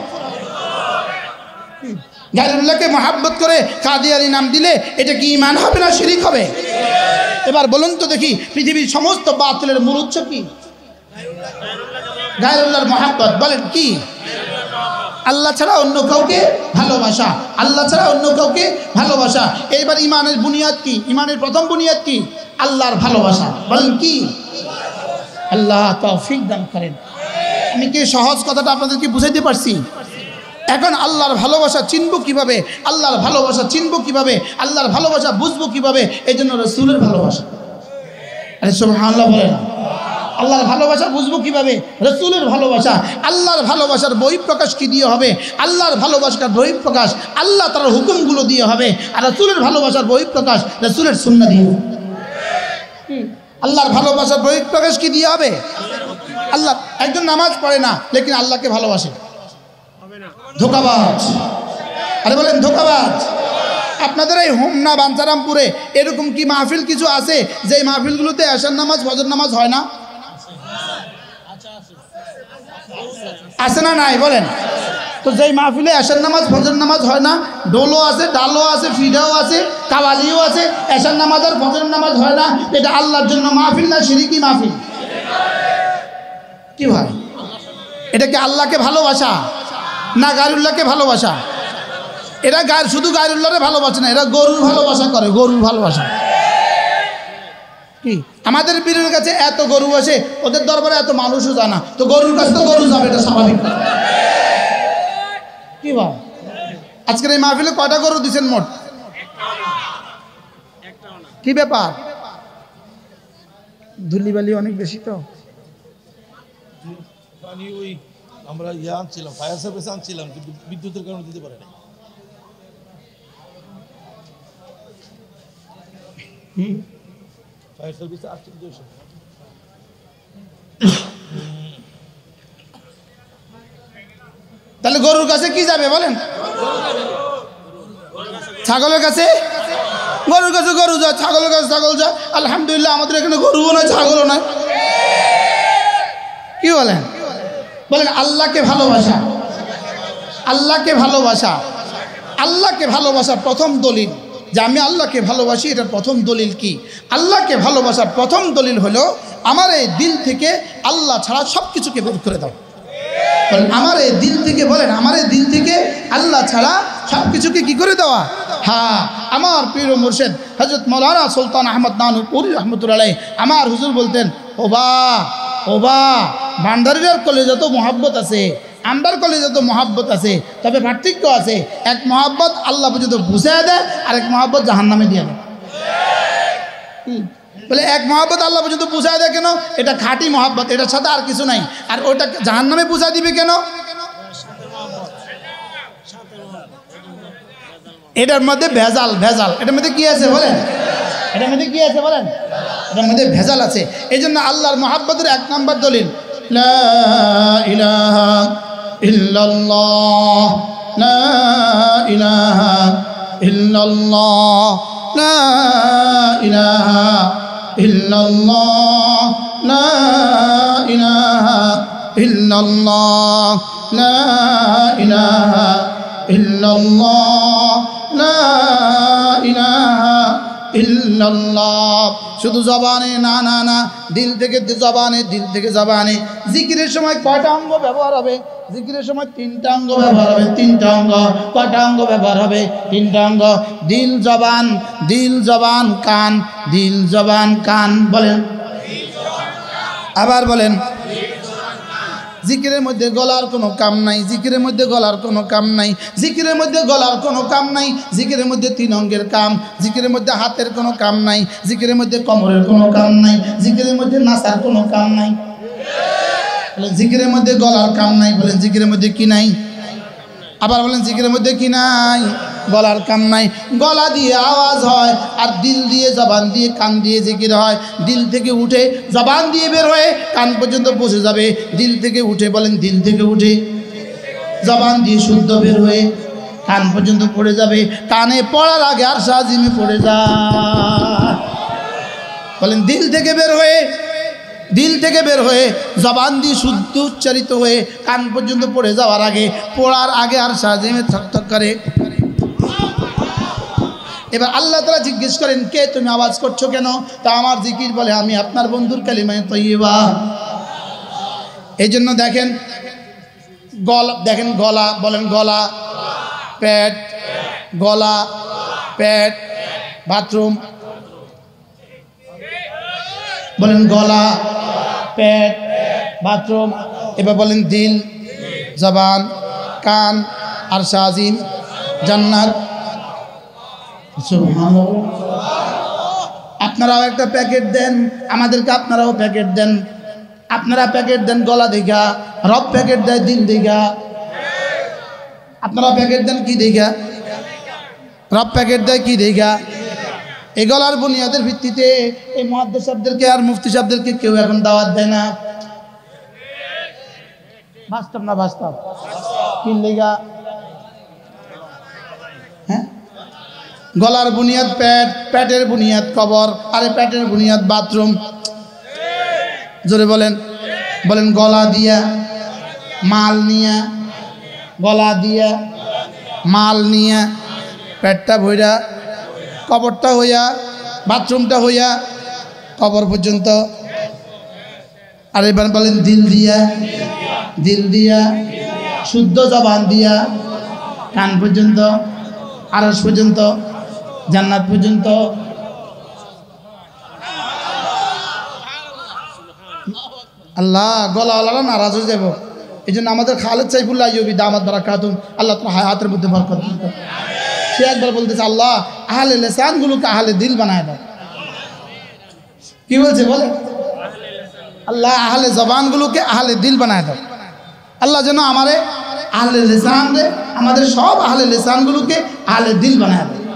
গায়রুল্লাহকে মহাব্বত করে কাদিয়ানি নাম দিলে এটা কি ঈমান হবে না শিরিক হবে? এবার বলুন তো দেখি, পৃথিবীর সমস্ত বাতিলের মূল উৎস কি? গায়রুল্লাহর মহাব্বত। বলেন, কি? আল্লাহ ছাড়া অন্য কাউকে ভালোবাসা, আল্লাহ ছাড়া অন্য কাউকে ভালোবাসা। এইবার ঈমানের বুনিয়াদ কি? ঈমানের প্রথম বুনিয়াদ কি? আল্লাহর ভালোবাসা। বলেন, কি? আল্লাহ তৌফিক দান করেন। আমি কি সহজ কথাটা আপনাদেরকে বুঝাইতে পারছি? এখন আল্লাহর ভালোবাসা চিনবো কিভাবে? আল্লাহর ভালোবাসা চিনবো কিভাবে? আল্লাহর ভালোবাসা বুঝবো কিভাবে? এই জন্য রাসূলের ভালোবাসা। আরে সুবহানাল্লাহ বলেন। আল্লাহর ভালোবাসা বুঝবো কিভাবে? রাসূলের ভালোবাসা। আল্লাহর ভালোবাসার বহিঃপ্রকাশ কি দিয়ে হবে? আল্লাহর ভালোবাসার বহিঃপ্রকাশ আল্লাহ তার হুকুমগুলো দিয়ে হবে। আর রাসূলের ভালোবাসার বহিঃপ্রকাশ রাসূলের সুন্নাহ দিয়ে হবে। আল্লাহর ভালোবাসার বহিঃপ্রকাশ কি দিয়ে হবে? আল্লাহ। একজন নামাজ পড়ে না লেকিন আল্লাহকে ভালোবাসে, ধোঁকাবাজ। আরে বলেন, ধোঁকাবাজ। আপনাদের এই হোমনা বাঞ্চারামপুরে এরকম কি মাহফিল কিছু আছে যে মাহফিলগুলোতে এশার নামাজ ফজর নামাজ হয় না? আছে না নাই? বলেন তো। যেই মাহফিলে এশার নামাজ ফজর নামাজ হয় না, ডোলও আছে, ডালও আছে, ফিডাও আছে, কাওয়ালিও আছে, এশার নামাজ আর ফজর নামাজ হয় না, এটা আল্লাহর জন্য মাহফিল না শিরকি মাহফিল? কি ভাই, এটা কি আল্লাহকে ভালোবাসা না গায়রুল্লাহকে ভালোবাসা? এরা শুধু গায়রুল্লাহরে ভালোবাসে না, এরা গরুর ভালোবাসা করে, গরুর ভালোবাসা। কি আমাদের পীরের কাছে এত গরু আসে, ওদের দরবারে এত মানুষও জানা, তো গরুর কাছে তো গরু যাবে, এটা স্বাভাবিক কি ভাই? আজকের এই মাহফিলে কয়টা গরু দিচ্ছেন মোট? কি ব্যাপার? ধুলিবালি অনেক বেশি তো। ওই আমরা আনছিলাম, ফায়ার সার্ভিস আনছিলাম, কিন্তু বিদ্যুতের কারণে দিতে পারে না। ফায়ার সার্ভিস আসছে 200। তাহলে গরুর কাছে কি যাবে বলেন? ছাগলের কাছে? গরুর কাছে গরু যায়, ছাগলের কাছে ছাগল যায়। আলহামদুলিল্লাহ আমাদের এখানে গরুও নয়, ছাগলও নয়। কি বলেন? বলেন আল্লাহকে ভালোবাসা, আল্লাহকে ভালোবাসা, আল্লাহকে ভালোবাসার প্রথম দলিল যে আমি আল্লাহকে ভালোবাসি, এটার প্রথম দলিল কি? আল্লাহকে ভালোবাসার প্রথম দলিল হলো আমার এই দিল থেকে আল্লাহ ছাড়া সব কিছুকে বের করে দাও। বলেন আমার এই দিল থেকে, বলেন আমার এই দিল থেকে আল্লাহ ছাড়া সব কিছুকে কি করে দেওয়া? হ্যাঁ, আমার প্রিয় মুর্শিদ হযরত মাওলানা সুলতান আহমদ নানুপুরি রহমতুল্লাহ আলাইহি আমার হুজুর বলতেন, ওবা ভান্ডারির কলেজে তো মহাব্বত আছে, আমরার কলেজে তো মহাব্বত আছে, তবে পার্থক্য আছে। এক মহাব্বত আল্লাহ পর্যন্ত বুঝাই দেয়, আর এক মহাব্বত জাহান্নামে দিয়ে দেয়। বলে এক মহাব্বত আল্লাহ পর্যন্ত বুঝাই দেয় কেন? এটা খাঁটি মহাব্বত, এটার সাথে আর কিছু নাই। আর ওটা জাহান্নামে বুঝাই দিবে কেন? এটার মধ্যে ভেজাল, ভেজাল এটার মধ্যে কি আছে বলেন? এটার মধ্যে কি আছে বলেন? এটার মধ্যে ভেজাল আছে। এই জন্য আল্লাহর মহাব্বতের 1 নম্বর দলিল লা ইলাহা ইল্লাল্লাহ, লা ইলাহা ইল্লাল্লাহ, লা ইলাহা ইল্লাল্লাহ, লা ইলাহা ইল্লাল্লাহ, লা ইলাহা ইল্লাল্লাহ, লা ইলাহা ইল্লাল্লাহ। শুধু জবানে না না না, দিল থেকে জবানে, দিল থেকে জবানে। জিকিরের সময় কয়টা অঙ্গ ব্যবহার হবে? জিকিরের সময় 3টা অঙ্গ ব্যবহার হবে, 3টা অঙ্গ। কয়টা অঙ্গ ব্যবহার হবে? 3টা অঙ্গ। দিল জবান, দিল জবান কান, দিল জবান কান। বলেন আবার বলেন। জিকিরের মধ্যে গলার কোনো কাম নাই, জিকিরের মধ্যে গলার কোনো কাম নাই, জিকিরের মধ্যে গলার কোনো কাম নাই। জিকিরের মধ্যে 3 অঙ্গের কাম, জিকিরের মধ্যে হাতের কোনো কাম নাই, জিকিরের মধ্যে কোমরের কোনো কাম নাই, জিকিরের মধ্যে নাসার কোনো কাম নাই। বলেন জিকিরের মধ্যে গলার কাম নাই। বলেন জিকিরের মধ্যে কি নাই? আবার বলেন জিকিরের মধ্যে কি নাই? গলার কাম নাই। গলা দিয়ে আওয়াজ হয়, আর দিল দিয়ে, জবান দিয়ে, কান দিয়ে জিকির হয়। দিল থেকে উঠে জবান দিয়ে বের হয়ে কান পর্যন্ত পৌঁছে যাবে। দিল থেকে উঠে, বলেন দিল থেকে উঠে জবান দিয়ে শুদ্ধ বের হয়ে কান পর্যন্ত পড়ে যাবে। কানে পড়ার আগে আর সাজিমে পড়ে যায়। বলেন দিল থেকে বের হয়ে, দিল থেকে বের হয়ে জবান দিয়ে শুদ্ধ উচ্চারিত হয়ে কান পর্যন্ত পড়ে যাওয়ার আগে, পড়ার আগে আর সাজিমে থকথক করে। এবার আল্লাহ তাআলা জিজ্ঞেস করেন, কে তুমি আওয়াজ করছো কেন? তা আমার জিকির। বলে আমি আপনার বন্ধুর কালিমায়ে তয়্যিবা। এই জন্য দেখেন গলা, দেখেন গলা, বলেন গলা, পেট, গলা, পেট, বাথরুম। বলেন গলা, পেট, বাথরুম। এবার বলেন দিল, জবান, কান, আরশ আজিম, জান্নাত। আপনারাও একটা প্যাকেট দেন, আমাদেরকে আপনারাও প্যাকেট দেন। আপনারা প্যাকেট দেন গলা দেখা, রব প্যাকেট দেয় দিল দেখা। আপনারা প্যাকেট দেন কি দেখা? রব প্যাকেট দেয় কি দেখা? এই গলার বুনিয়াদের ভিত্তিতে এই মুহাদ্দিস সাহেবদেরকে আর মুফতি সাহেবদেরকে কেউ এখন দাওয়াত দেয় না। বাস্তব না বাস্তব? কি লেগা? হ্যাঁ, গলার বুনিয়াদ পেট, পেটের বুনিয়াদ কবর, আরে পেটের বুনিয়াদ বাথরুম। জোরে বলেন। বলেন গলা দিয়া মাল নিয়া, গলা দিয়া মাল নিয়া, পেটটা ভইরা, কবরটা হইয়া, বাথরুমটা হইয়া কবর পর্যন্ত। আর এবার বলেন দিল দিয়া, দিল দিয়া শুদ্ধ জবান দিয়া কান পর্যন্ত, আরশ পর্যন্ত, জান্নাত পর্যন্ত। আল্লাহ গলাওয়ালারা নারাজ হয়ে যাব। এই জন্য আমাদের খালেদ সাইফুল্লাহ আইয়ুবী দামাত বারাকাতুহু আল্লাহ তাআলা হায়াতের মধ্যে বরকত দান করুন। সে একবার বলতেছে, আল্লাহ আহলে লিসানগুলোকে আহলে দিল বানায় দাও। কি বলছে বলে? আল্লাহ আহলে জবানগুলোকে আহলে দিল বানায় দাও। আল্লাহ যেন আমারে আহলে লিসান রে, আমাদের সব আহলে লিসানগুলোকে আহলে দিল বানায় দাও।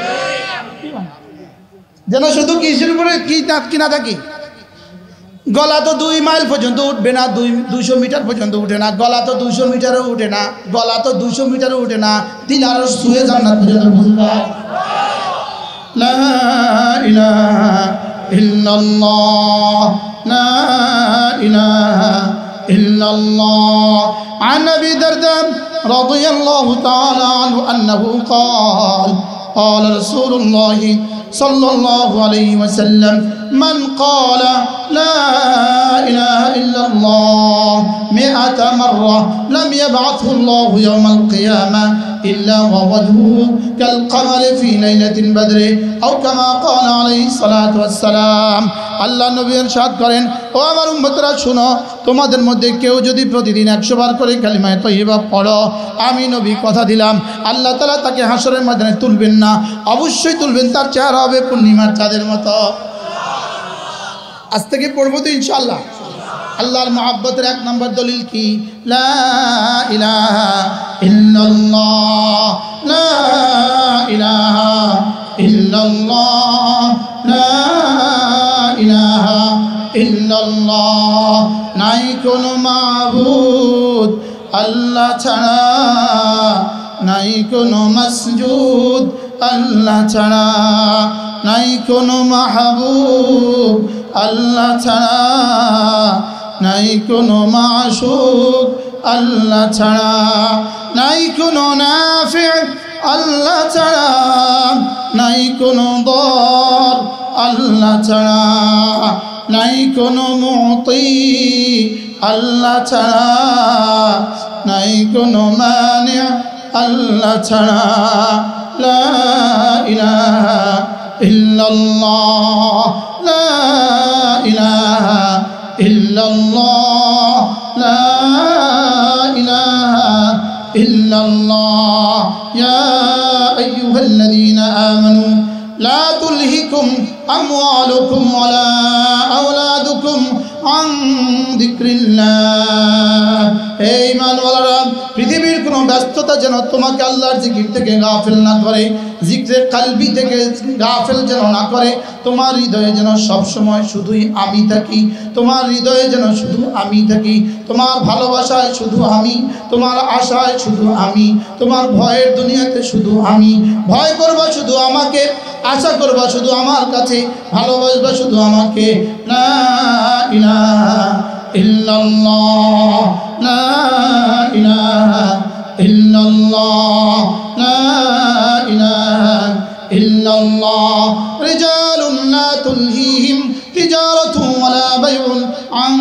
যেন শুধু কিসের উপরে কি না থাকি, গলা তো 2 মাইল পর্যন্ত উঠবে না, 200 মিটার পর্যন্ত উঠে না, গলা তো 200 মিটারও উঠে না, গলা তো 200 মিটারও উঠে না, দিল আরো শুয়ে জান্নাত পর্যন্ত পৌঁছবে। লা ইলাহা ইল্লাল্লাহ, লা ইলাহা ইল্লাল্লাহ। عن أبي درداء رضي الله تعالى عنه أنه قال قال رسول الله صلى الله عليه وسلم من قال لا إله إلا الله 100 مرة لم يبعثه الله يوم القيامة إلا ووجهه كالقمر في ليلة البدر أو كما قال عليه الصلاة والسلام। আল্লাহ নবী ইরশাদ করেন, ও আমার উম্মতরা শুনো, তোমাদের মধ্যে কেউ যদি প্রতিদিন 100 বার করে কালিমায়ে তয়্যিবা পড়ো, আমি নবী কথা দিলাম আল্লাহ তাআলা তাকে হাসরের ময়দানে তুলবেন না, অবশ্যই তুলবেন, তার চেহারা হবে পূর্ণিমার চাঁদের মতো। আজ থেকে পড়বো তো ইনশাআল্লাহ। আল্লাহর মহব্বতের 1 নম্বর দলিল কি? লা ইলাহা ইল্লাল্লাহ, লা ইলাহা ইল্লাল্লাহ, লা ইলাহা ইল্লাল্লাহ। নাই কোনো মাবুদ আল্লাহ ছাড়া, নাই কোনো মাসজুদ আল্লাহ ছাড়া, নাই কোনো মাহবুব আল্লাহ ছাড়া, নাই কোনো মাশুক আল্লাহ ছাড়া, নাই কোনো নাফি আল্লাহ ছাড়া, নাই কোনো দর আল্লাহ ছাড়া, নাই কোনো মুতি আল্লাহ ছাড়া, নাই কোনো মানি আল্লাহ ছাড়া। লা ইলাহা ইল্লাল্লাহ, লা ইলাহা ইল্লাল্লাহ, লা ইলাহা ইল্লাল্লাহ। ইয়া আইয়ুহাল্লাযীনা আমানু লা তুলহিকুম আমওয়ালুকুম ওয়ালা আওলাদুকুম আন যিকরিল্লাহ। হে ঈমানওয়ালারা, পৃথিবীর কোনো ব্যস্ততা যেন তোমাকে আল্লাহর জিকির থেকে গাফিল না করে, জিকরে কলবি থেকে গাফিল যেন না করে। তোমার হৃদয়ে যেন সব সময় শুধুই আমি থাকি, তোমার হৃদয়ে যেন শুধু আমি থাকি, তোমার ভালোবাসায় শুধু আমি, তোমার আশায় শুধু আমি, তোমার ভয়ের দুনিয়াতে শুধু আমি। ভয় করবা শুধু আমাকে, আশা করবা শুধু আমার কাছে, ভালোবাসবা শুধু আমাকে। লা ইলাহা ইল্লাল্লাহ, লা ইলাহা ইল্লাল্লাহ, লা ইলাহা ইল্লাল্লাহ। রিজালুন লা তুলহিহিম তিজারাতুন ওয়ালা বাইউন আন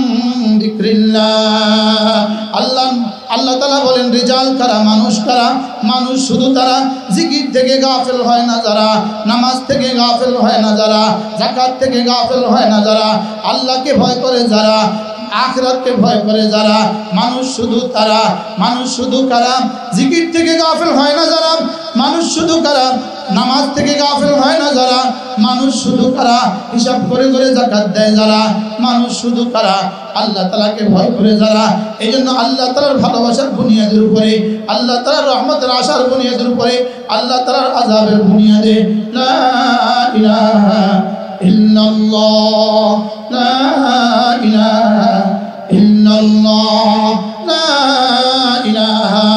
যিকরিল্লাহ। আল্লাহ তাআলা বলেন, রিজাল কারা, মানুষ কারা? মানুষ শুধু তারা জিকির থেকে গাফিল হয় না যারা, নামাজ থেকে গাফিল হয় না যারা, যাকাত থেকে গাফিল হয় না যারা, আল্লাহকে ভয় করে যারা, আখিরাতকে ভয় করে যারা। মানুষ শুধু তারা, মানুষ শুধু কারা? জিকির থেকে গাফিল হয় না যারা, মানুষ শুধু কারা? নামাজ থেকে গাফিল হয় না যারা, মানুষ শুধু কারা? হিসাব করে করে যাকাত দেয় যারা, মানুষ শুধু কারা? আল্লাহ তাআলাকে ভয় করে যারা। এই জন্য আল্লাহ তাআলার ভালোবাসার বুনিয়াদের উপরে, আল্লাহ তাআলার রহমতের আশার বুনিয়াদের উপরে, আল্লাহ তাআলার আযাবের বুনিয়াদে লা ইলাহা ইল্লাল্লাহ, লা ইলাহা ইল্লাল্লাহ, লা ইলাহা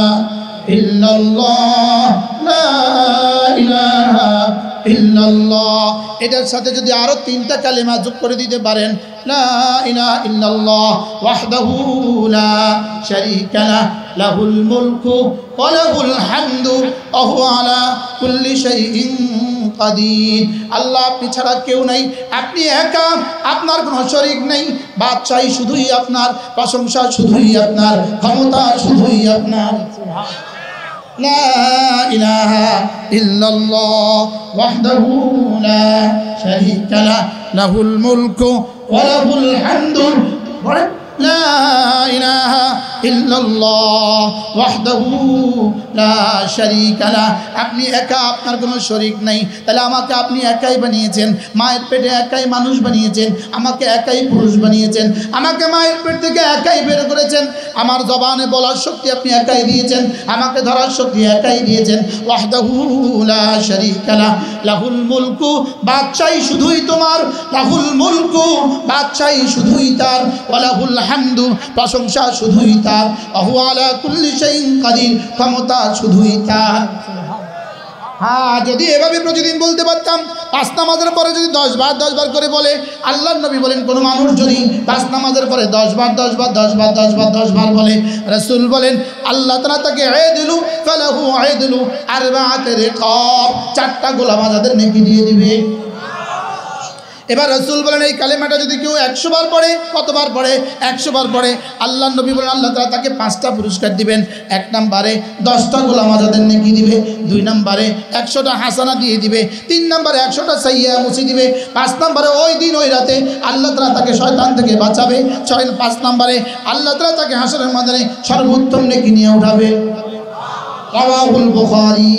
ইল্লাল্লাহ, লা ইলাহা ইল্লাল্লাহ। এটার সাথে যদি আরো 3টা কালিমা যোগ করে দিতে পারেন, লা ইলাহা ইল্লাল্লাহ ওয়াহদাহু লা শারীকা লাহু লাহুল মুলকু ওয়া লাহুল হামদু ওয়া হুয়া আলা কুল্লি শাইইন কাদির। আল্লাহ, আপনি ছাড়া কেউ নাই, আপনি একা, আপনার কোনো শরীক নেই। বাদশাহী শুধুই আপনার, প্রশংসা শুধুই আপনার, ক্ষমতা শুধুই আপনার। লা ইলাহা ইল্লাল্লাহ ওয়াহদাহু লা শারীকা লাহু লাহুল মুলকু ওয়া লাহুল হামদু পড়েন লা ইলাহা ইল্লাল্লাহ ওয়াহদাহু লা শারীকা লা। আপনি একা, আপনার কোনো শরীক নাই। তাহলে আমাকে আপনি একাই বানিয়েছেন, মায়ের পেটে একাই মানুষ বানিয়েছেন, আমাকে একাই পুরুষ বানিয়েছেন, আমাকে মায়ের পেট থেকে একাই বের করেছেন, আমার জবানে বলার শক্তি আপনি একাই দিয়েছেন, আমাকে ধরার শক্তি একাই দিয়েছেন। ওয়াহদাহু লা শারীকা লা লাহুল মুলকু, বাদশাহী শুধুই তোমার, লাহুল মুলকু, বাদশাহী শুধুই তার, ওয়া লাহুল হামদু, প্রশংসা শুধুই তার, ওহু আলা কুল্লি শাইইন কাদির, ক্ষমতা শুধুই তার। হ্যাঁ, যদি এভাবে প্রতিদিন বলতে পারতাম, পাঁচ নামাজের পরে যদি 10 বার করে বলে, আল্লাহর নবী বলেন কোন মানুষ যদি পাঁচ নামাজের পরে 10 বার বলে, রাসূল বলেন আল্লাহ তাআলা তাকে আইদুলু ফালাহু আইদুলু আরবাআত রিকাব, 4টা গোলাম আজাদের নেকি দিয়ে দিবে। এবার রাসূল বলেন এই কালেমাটা যদি কেউ 100 বার পড়ে, কতবার পড়ে? 100 বার পড়ে। আল্লাহর নবী বলেন আল্লাহ তাআলা তাকে 5টা পুরস্কার দিবেন। 1 নম্বরে 10টা গোলাম আজাদের নেকি দিবে, 2 নম্বরে 100টা হাসানা দিয়ে দিবে, 3 নম্বরে 100টা সাইয়্যা মুছে দিবে, 5 নম্বরে ওই দিন ওই রাতে আল্লাহ তাআলা তাকে শয়তান থেকে বাঁচাবে, 5 নম্বরে আল্লাহ তাআলা তাকে হাসরের ময়দানে সর্বোত্তম নেকি নিয়ে উঠাবে। রাওয়াহুল বুখারী।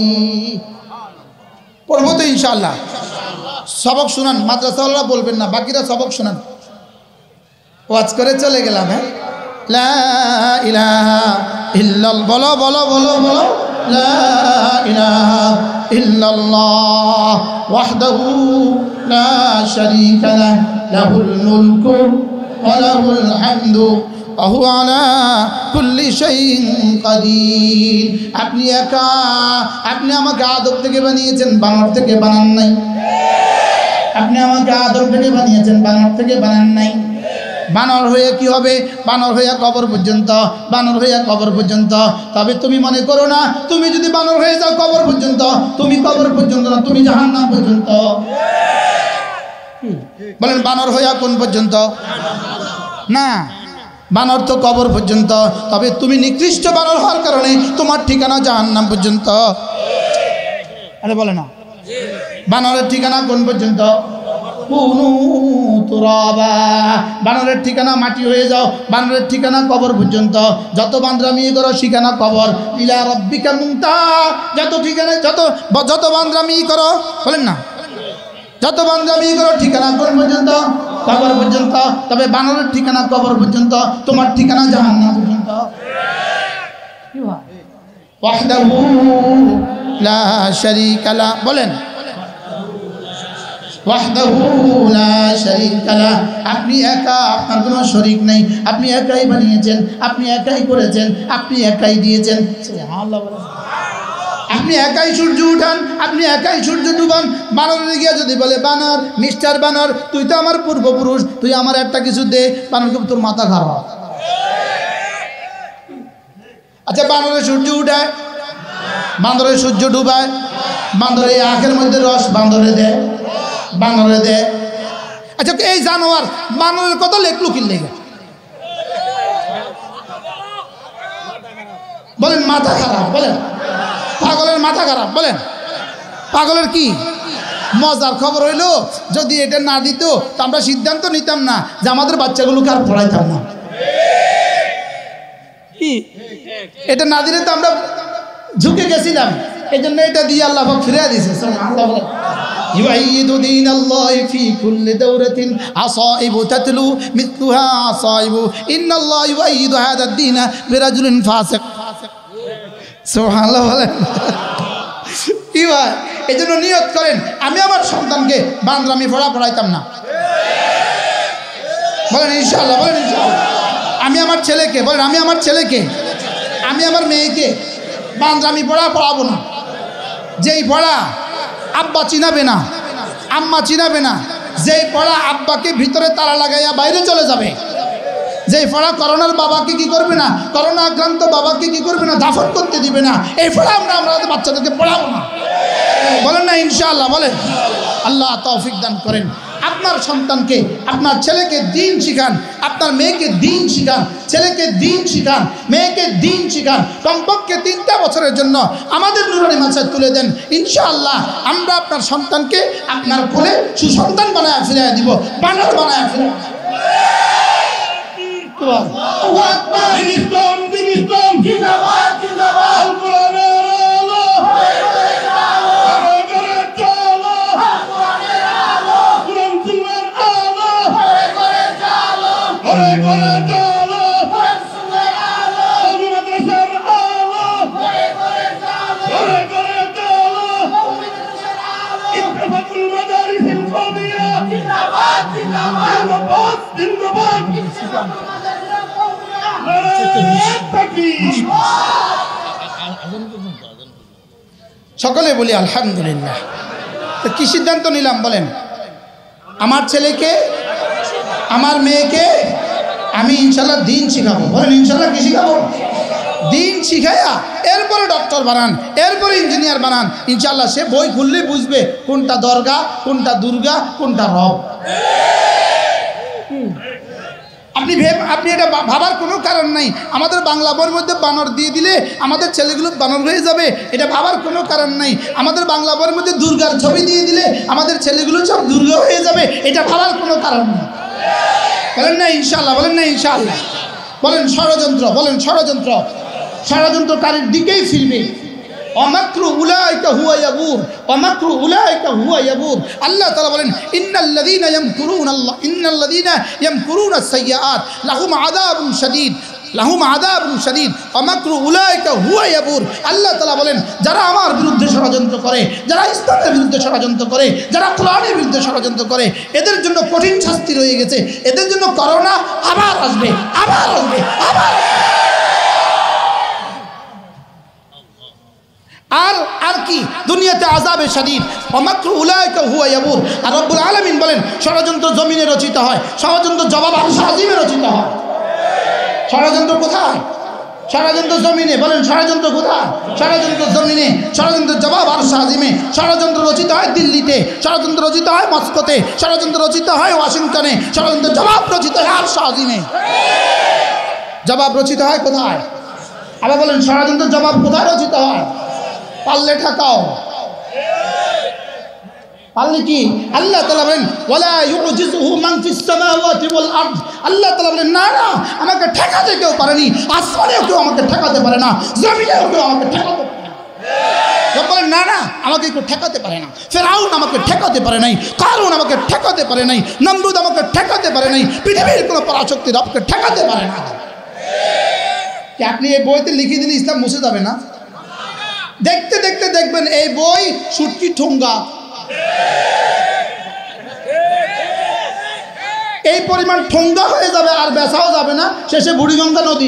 পড়ব তো ইনশাআল্লাহ। সবক শুনান, মাদ্রাসাওয়ালা বলবেন না, বাকিরা সবক শুনান। ওয়াজ করে চলে গেলাম। হ্যাঁ, লা ইলাহা ইল্লাল্লাহ, বলো বলো বলো বলো, লা ইলাহা ইল্লাল্লাহ ওয়াহদাহু লা শারীকা লাহু লাহুল মুলকু ওয়া লাহুল হামদু ওয়া হুয়া আলা কুল্লি শাইইন কাদির। আপনি একা, আপনি আমাকে আদম থেকে বানিয়েছেন, বানর থেকে বানান নাই। আপনি আমাকে আদম থেকে বানিয়েছেন, বানর থেকে বানান নাই। বানর হয়ে কি হবে? বানর হইয়া কবর পর্যন্ত, বানর হইয়া কবর পর্যন্ত। তবে তুমি মনে করো না, তুমি যদি বানর হয়ে যাও কবর পর্যন্ত, তুমি কবর পর্যন্ত না, তুমি জাহান্নাম পর্যন্ত। বলেন বানর হইয়া কোন পর্যন্ত? না, বানর তো কবর পর্যন্ত। তবে তুমি নিকৃষ্ট বানর হওয়ার কারণে তোমার ঠিকানা জাহান্নাম পর্যন্ত। আরে বলে না, বানরের ঠিকানা কোন পর্যন্ত? কুনু তুরাবা, বানরের ঠিকানা মাটি হয়ে যাও, বানরের ঠিকানা কবর পর্যন্ত। যত বান্দরামি করো ঠিকানা কবর। ইলা রাব্বিকা মুনতাহা, যত ঠিকানা যত বান্দরামি করো, বলেন না, যত বান্দরামি করো ঠিকানা কোন পর্যন্ত? কবর পর্যন্ত। তবে বানরের ঠিকানা কবর পর্যন্ত, তোমার ঠিকানা জাহান্নাম পর্যন্ত। ওয়াহদাহু লা শারীকা লা, বলেন ওয়াহদাহু লা শারীকা লা, আপনি একা, আপনার কোনো শরীক নেই। আপনি একাই বানিয়েছেন, আপনি একাই করেছেন, আপনি একাই দিয়েছেন। সুবহানাল্লাহ বলেন। আপনি একাই সূর্য উঠান, আপনি একাই সূর্য ডুবান। বানরে গিয়ে যদি বলে বানর, মিস্টার বানর, তুই তো আমার পূর্বপুরুষ, তুই আমার একটা কিছু দে, বানরকে তোর মাথা খারাপ। আচ্ছা, বানরে সূর্য উঠায়, বান্দরে সূর্য ডুবায়, বান্দরে আখের মধ্যে রস বান্দরে দেয়, বানরে দেয়। আচ্ছা, এই জানোয়ার বানরের কত লেখলু কিনলে বলেন? মাথা খারাপ। বলেন পাগলের মাথা খারাপ। বলেন পাগলের কি মজার খবর হইলো, যদি এটা না দিত তো আমরা সিদ্ধান্ত নিতাম না যে আমাদের বাচ্চাগুলোকে আর পড়াইতাম না। কি এটা না দিলে তো আমরা ঝুঁকে গেছিলাম, এই জন্য এটা দিয়ে আল্লাহ ফিরে দিয়েছে। আল্লাহ বলেন ইউঈদু দীনাল্লাহি ফি কুল্লি দাওরাতিন আসাইবু তাতলু মিথলুহা আসাইবু ইন্নাল্লাহা ইউঈদু হাদা দ্বীন বিরাজুলিন ফাসিক। সুবহানাল্লাহ বলেন। কি ভাই, এই জন্য নিয়ত করেন আমি আমার সন্তানকে বান্দরামি পড়াইতাম না। বলেন ইনশাআল্লাহ, বলেন ইনশাআল্লাহ। আমি আমার ছেলেকে, বলেন আমি আমার ছেলেকে, আমি আমার মেয়েকে বান্দরামি পড়াবো না। যেই পড়া আব্বা চিনাবে না, আম্মা চিনাবে না, যেই পড়া আব্বাকে ভিতরে তালা লাগাইয়া বাইরে চলে যাবে, যেই পড়া করোনার বাবাকে কি করবে না, করোনা আক্রান্ত বাবাকে কি করবে না, দাফন করতে দিবে না, এই পড়া আমরা আমাদের বাচ্চাদেরকে পড়াবো না। বলেন না ইনশাআল্লাহ। বলেন আল্লাহ তৌফিক দান করেন। আপনার সন্তানকে, আপনার ছেলেকে দিন শিখান, আপনার মেয়েকে দিন শিখান, ছেলেকে দিন শিখান, মেয়েকে দিন শিখান। কমপক্ষে 3টা বছরের জন্য আমাদের নুরানি মাদ্রাসায় তুলে দেন। ইনশাআল্লাহ আমরা আপনার সন্তানকে আপনার কোলে সুসন্তান বানায় ফিরিয়ে দিব, বানর বানায় ফিরিয়ে। আল্লাহু আকবার। দিন ইসলাম জিন্দাবাদ জিন্দাবাদ। আল কোরআনের আলো ঘরে ঘরে চলো, কোরআনের আলো, কোরআন সুন্নাহর আলো ঘরে ঘরে চলো, ঘরে ঘরে চলো, কোরআন সুন্নাহর আলো, মাদ্রাসার আলো ঘরে ঘরে চলো, ঘরে ঘরে চলো, মাদ্রাসার আলো, ইত্তেফাকুল মাদারিসিল কওমিয়া জিন্দাবাদ জিন্দাবাদ জিন্দাবাদ জিন্দাবাদ। সকলে বলি আলহামদুলিল্লাহ। তো কি সিদ্ধান্ত নিলাম বলেন? আমার ছেলেকে, আমার মেয়েকে আমি ইনশাল্লাহ দিন শিখাবো। বলেন ইনশাল্লাহ কি শিখাবো? দিন শিখাইয়া এরপরে ডক্টর বানান, এরপরে ইঞ্জিনিয়ার বানান। ইনশাল্লাহ সে বই খুললে বুঝবে কোনটা দরগা, কোনটা দুর্গা, কোনটা রব। আপনি এটা ভাবার কোনো কারণ নাই। আমাদের বাংলা বইয়ের মধ্যে বানর দিয়ে দিলে আমাদের ছেলেগুলো বানর হয়ে যাবে, এটা ভাবার কোনো কারণ নাই। আমাদের বাংলা বইয়ের মধ্যে দুর্গার ছবি দিয়ে দিলে আমাদের ছেলেগুলো সব দুর্গা হয়ে যাবে, এটা ভাবার কোনো কারণ নেই। বলেন না ইনশাআল্লাহ, বলেন না ইনশাআল্লাহ। বলেন ষড়যন্ত্র, বলেন ষড়যন্ত্র, ষড়যন্ত্রকারীর দিকেই ফিরবে। অমাকরু উলাইকা হুয়া ইয়াবুর, অমাকরু উলাইকা হুয়া ইয়াবুর। আল্লাহ তাআলা বলেন ইন্নাল্লাযীনা ইয়ামকুরুনাল্লাহ ইন্নাল্লাযীনা ইয়ামকুরুনাস সাইয়্যাত লাহুম আযাবুন শাদীদ, লাহুম আযাবুন শাদীদ অমাকরু উলাইকা হুয়া ইয়াবুর। আল্লাহ তাআলা বলেন যারা আমার বিরুদ্ধে ষড়যন্ত্র করে, যারা ইসলামের বিরুদ্ধে ষড়যন্ত্র করে, যারা কোরআনের বিরুদ্ধে ষড়যন্ত্র করে, এদের জন্য কঠিন শাস্তি রয়ে গেছে। এদের জন্য করোনা আবার আসবে, আবার আসবে, আবার। আর কি দুনিয়াতে আযাবে শাদীদ ওয়ামাকরু উলাইকা হুয়া ইয়াবুর। আর রব্বুল আলামিন বলেন ষড়যন্ত্র জমিনে রচিত হয়, ষড়যন্ত্র জবাব আরশ আযীমে রচিত হয়। ষড়যন্ত্র কোথায়? ষড়যন্ত্র জমিনে। বলেন ষড়যন্ত্র কোথায়? ষড়যন্ত্র জমিনে। ষড়যন্ত্র জবাব আরশ আযীমে। ষড়যন্ত্র রচিত হয় দিল্লিতে, ষড়যন্ত্র রচিত হয় মস্কোতে, ষড়যন্ত্র রচিত হয় ওয়াশিংটনে, ষড়যন্ত্র জবাব রচিত হয় আরশ আযীমে। জবাব রচিত হয় কোথায়? আবার বলেন ষড়যন্ত্র জবাব কোথায় রচিত হয়? পারলে ঠেকাও, পারলে কি? আল্লাহ তাআলা বলেন ওয়ালা ইউজিজুহু মান ফিস সামাওয়াতি ওয়াল আরদ। আল্লাহ তাআলা বলেন না না, আমাকে ঠেকাতে কেউ পারেনি। আসমানেও কেউ আমাকে ঠেকাতে পারে না, জমিনেও কেউ আমাকে ঠেকাতে পারে না। বলেন না না, আমাকে কেউ ঠেকাতে পারে না। ফিরআউন আমাকে ঠেকাতে পারে নাই, কারুন আমাকে ঠেকাতে পারে নাই, নমরুদ আমাকে ঠেকাতে পারে নাই, পৃথিবীর কোনো পরাশক্তি রবকে ঠেকাতে পারে না। কি আপনি এই বইতে লিখে দিলে ইসলাম মুছে যাবে না? দেখতে দেখতে দেখবেন এই বই সুটকি ঠোঙ্গা, এই পরিমাণ ঠোঙ্গা হয়ে যাবে, আর বেচাও যাবে না, শেষে বুড়িগঙ্গা নদী।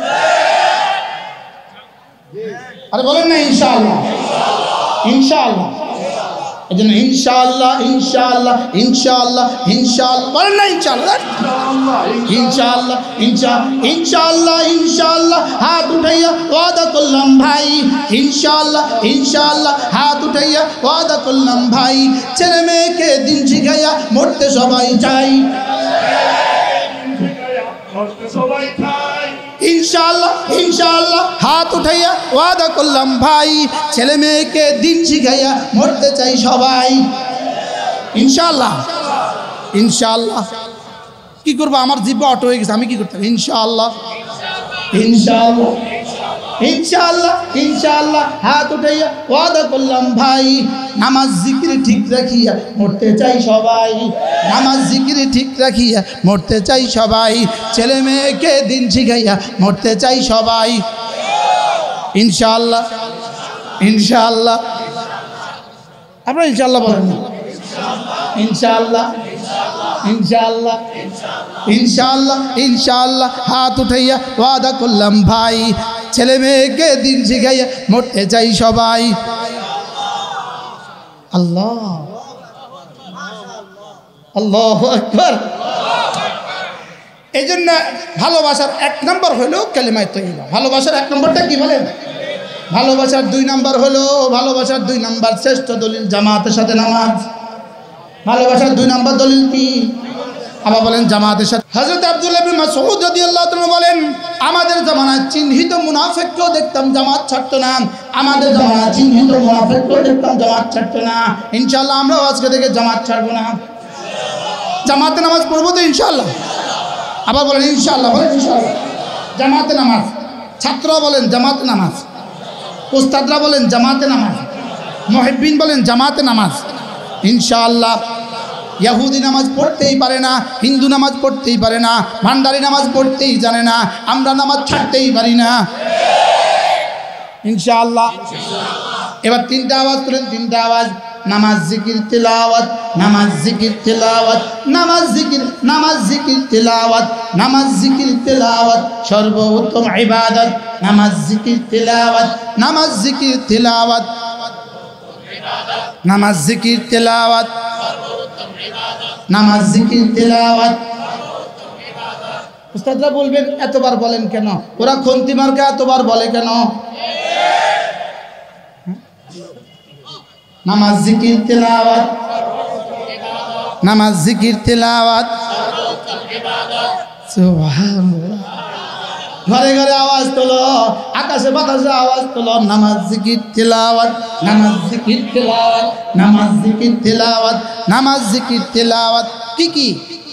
আরে বলেন না ইনশাআল্লাহ, ইনশাআল্লাহ। এই জন্য ইনশাআল্লাহ ইনশাআল্লাহ ইনশাআল্লাহ ইনশাআল্লাহ বলেন না ইনশাআল্লাহ, ইনশাআল্লাহ ইনশাআল্লাহ ইনশাআল্লাহ। হাত উঠাইয়া ওয়াদা করলাম ভাই, ইনশাআল্লাহ ইনশাআল্লাহ হাত উঠাইয়া ওয়াদা করলাম ভাই। ছেলে মেয়েকে দিন শিখাইয়া মরতে সবাই চাই, ইনশাআল্লাহ ইনশাআল্লাহ হাত উঠাইয়া ওয়াদা করলাম ভাই। ছেলে মেয়েকে দিন শিখাইয়া মরতে চাই সবাই, ইনশাআল্লাহ ইনশাআল্লাহ। কি করবো? আমার জিব্বা অটো হয়ে গেছে, আমি কি করতে হবে? ইনশাআল্লাহ ইনশাআল্লাহ ইনশাআল্লাহ ইনশাআল্লাহ হাত উঠাইয়া ওয়াদা করলাম ভাই। নামাজ জিকির ঠিক রাখিয়া মরতে চাই সবাই, নামাজ জিকির ঠিক রাখিয়া মরতে চাই সবাই। ছেলে মেয়েকে দিন শিখাইয়া মরতে চাই সবাই, ইনশাআল্লাহ ইনশাআল্লাহ। আপনারা ইনশাআল্লাহ বলেন না? ইনশাআল্লাহ ইনশাআল্লাহ ইনশাআল্লাহ ইনশাআল্লাহ হাত উঠাইয়া ওয়াদা করলাম ভাই। ছেলে মেয়েকে দিন শিখাইয়া মরতে চাই সবাই। আল্লাহ আল্লাহু আকবার। এই জন্য ভালোবাসার এক নম্বর হলো কালিমায়ে তাইয়্যিবা। ভালোবাসার এক নম্বরটা কি বলেন? ভালোবাসার দুই নম্বর হলো, ভালোবাসার দুই নম্বর শ্রেষ্ঠ দলিল জামাতের সাথে নামাজ। ভালোবাসার দুই নম্বর দলিল কি? আবার বলেন জামাতের সাথে। হযরত আব্দুল্লাহ ইবনে মাসউদ রাদিয়াল্লাহু তাআলা বলেন আমাদের জামানায় চিহ্নিত মুনাফিককেও দেখতাম জামাত ছাড়তো না, আমাদের জামানায় চিহ্নিত মুনাফিককেও দেখতাম জামাত ছাড়তো না। ইনশাআল্লাহ আমরাও আজকে থেকে জামাত ছাড়বো না, জামাতে নামাজ পড়বো তো ইনশাআল্লাহ। আবার বলেন ইনশাআল্লাহ, বলেন ইনশাআল্লাহ। জামাতে নামাজ, ছাত্র বলেন জামাতে নামাজ, উস্তাদরা বলেন জামাতে নামাজ, মুহিব্বিন বলেন জামাতে নামাজ ইনশাআল্লাহ। ইহুদি নামাজ পড়তেই পারে না, হিন্দু নামাজ পড়তেই পারে না, ভান্ডারি নামাজ পড়তেই জানে না, আমরা নামাজ ছাড়তেই পারি না ইনশাআল্লাহ। এবার তিনটা আওয়াজ করেন, তিনটা আওয়াজ। নামাজ জিকির তিলাওয়াত, নামাজ জিকির তিলাওয়াত, নামাজ জিকির, নামাজ জিকির তিলাওয়াত, নামাজ জিকির তিলাওয়াত সর্বোত্তম ইবাদত। নামাজ জিকির তিলাওয়াত, নামাজ জিকির তিলাওয়াত, নামাজ জিকির তিলাওয়াত, নামাজ জিকির তিলাওয়াত। উস্তাদরা বলবেন এতবার বলেন কেন? ওরা খন্তি মার্কা এতবার বলে কেন? নামাজ জিকির তিলাওয়াত, নামাজ জিকির তিলাওয়াত, সুবহানাল্লাহ। ঘরে ঘরে আওয়াজ তোলো, আকাশে বাতাসে আওয়াজ তোলো, নামাজ জিকির তিলাওয়াত, নামাজ জিকির তিলাওয়াত, নামাজ জিকির তিলাওয়াত, নামাজ জিকির তিলাওয়াত। কি কি?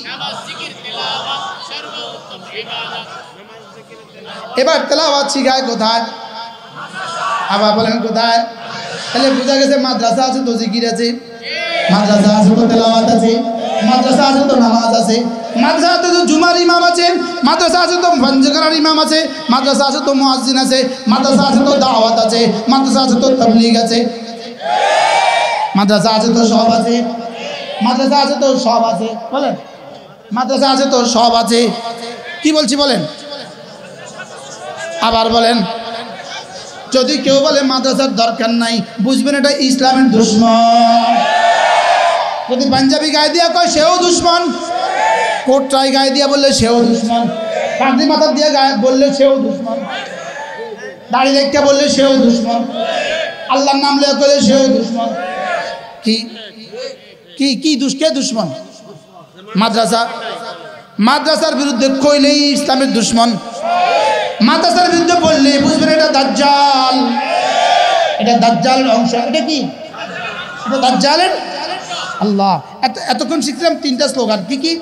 এবার তেলাওয়াত শিখায় কোথায়? আবার বলেন কোথায়? তাহলে বোঝা গেছে মাদ্রাসা আছে তো জিকির আছে, মাদ্রাসা আছে তো তেলাওয়াত আছে, মাদ্রাসা আছে তো নামাজ আছে, মাদ্রাসা আছে তো জুমার ইমাম আছে, মাদ্রাসা আছে তো ফজরের ইমাম আছে, মাদ্রাসা আছে তো মুয়াজ্জিন আছে, মাদ্রাসা আছে তো দাওয়াত আছে, মাদ্রাসা আছে তো তাবলীগ আছে, মাদ্রাসা আছে তো সব আছে, মাদ্রাসা আছে তো সব আছে। বলেন মাদ্রাসা আছে তো সব আছে। কি বলছি বলেন? আবার বলেন। যদি কেউ বলে মাদ্রাসার দরকার নাই, বুঝবেন এটা ইসলামের দুশমন। যদি পাঞ্জাবি গায়ে দিয়া কয় সেও দুশমন, কোট টাই গায়ে দিয়া বললে সেও দুশমন, পাগড়ি মাথা দিয়ে গায়ে বললে সেও দুশমন, দাড়ি রেখে বললে সেও দুশমন, আল্লাহর নাম লিয়ে করলে সেও দুশমন। কি কি কি কে দুশমন? মাদ্রাসা। মাদ্রাসার বিরুদ্ধে কইলেই ইসলামের দুশমন। মাদ্রাসার বিরুদ্ধে বললে বুঝবেন এটা দাজ্জাল, এটা দাজ্জালের অংশ। এটা কি? এটা দাজ্জালের। আল্লাহ, এতক্ষণ শিখলাম তিনটা স্লোগান। কি কি?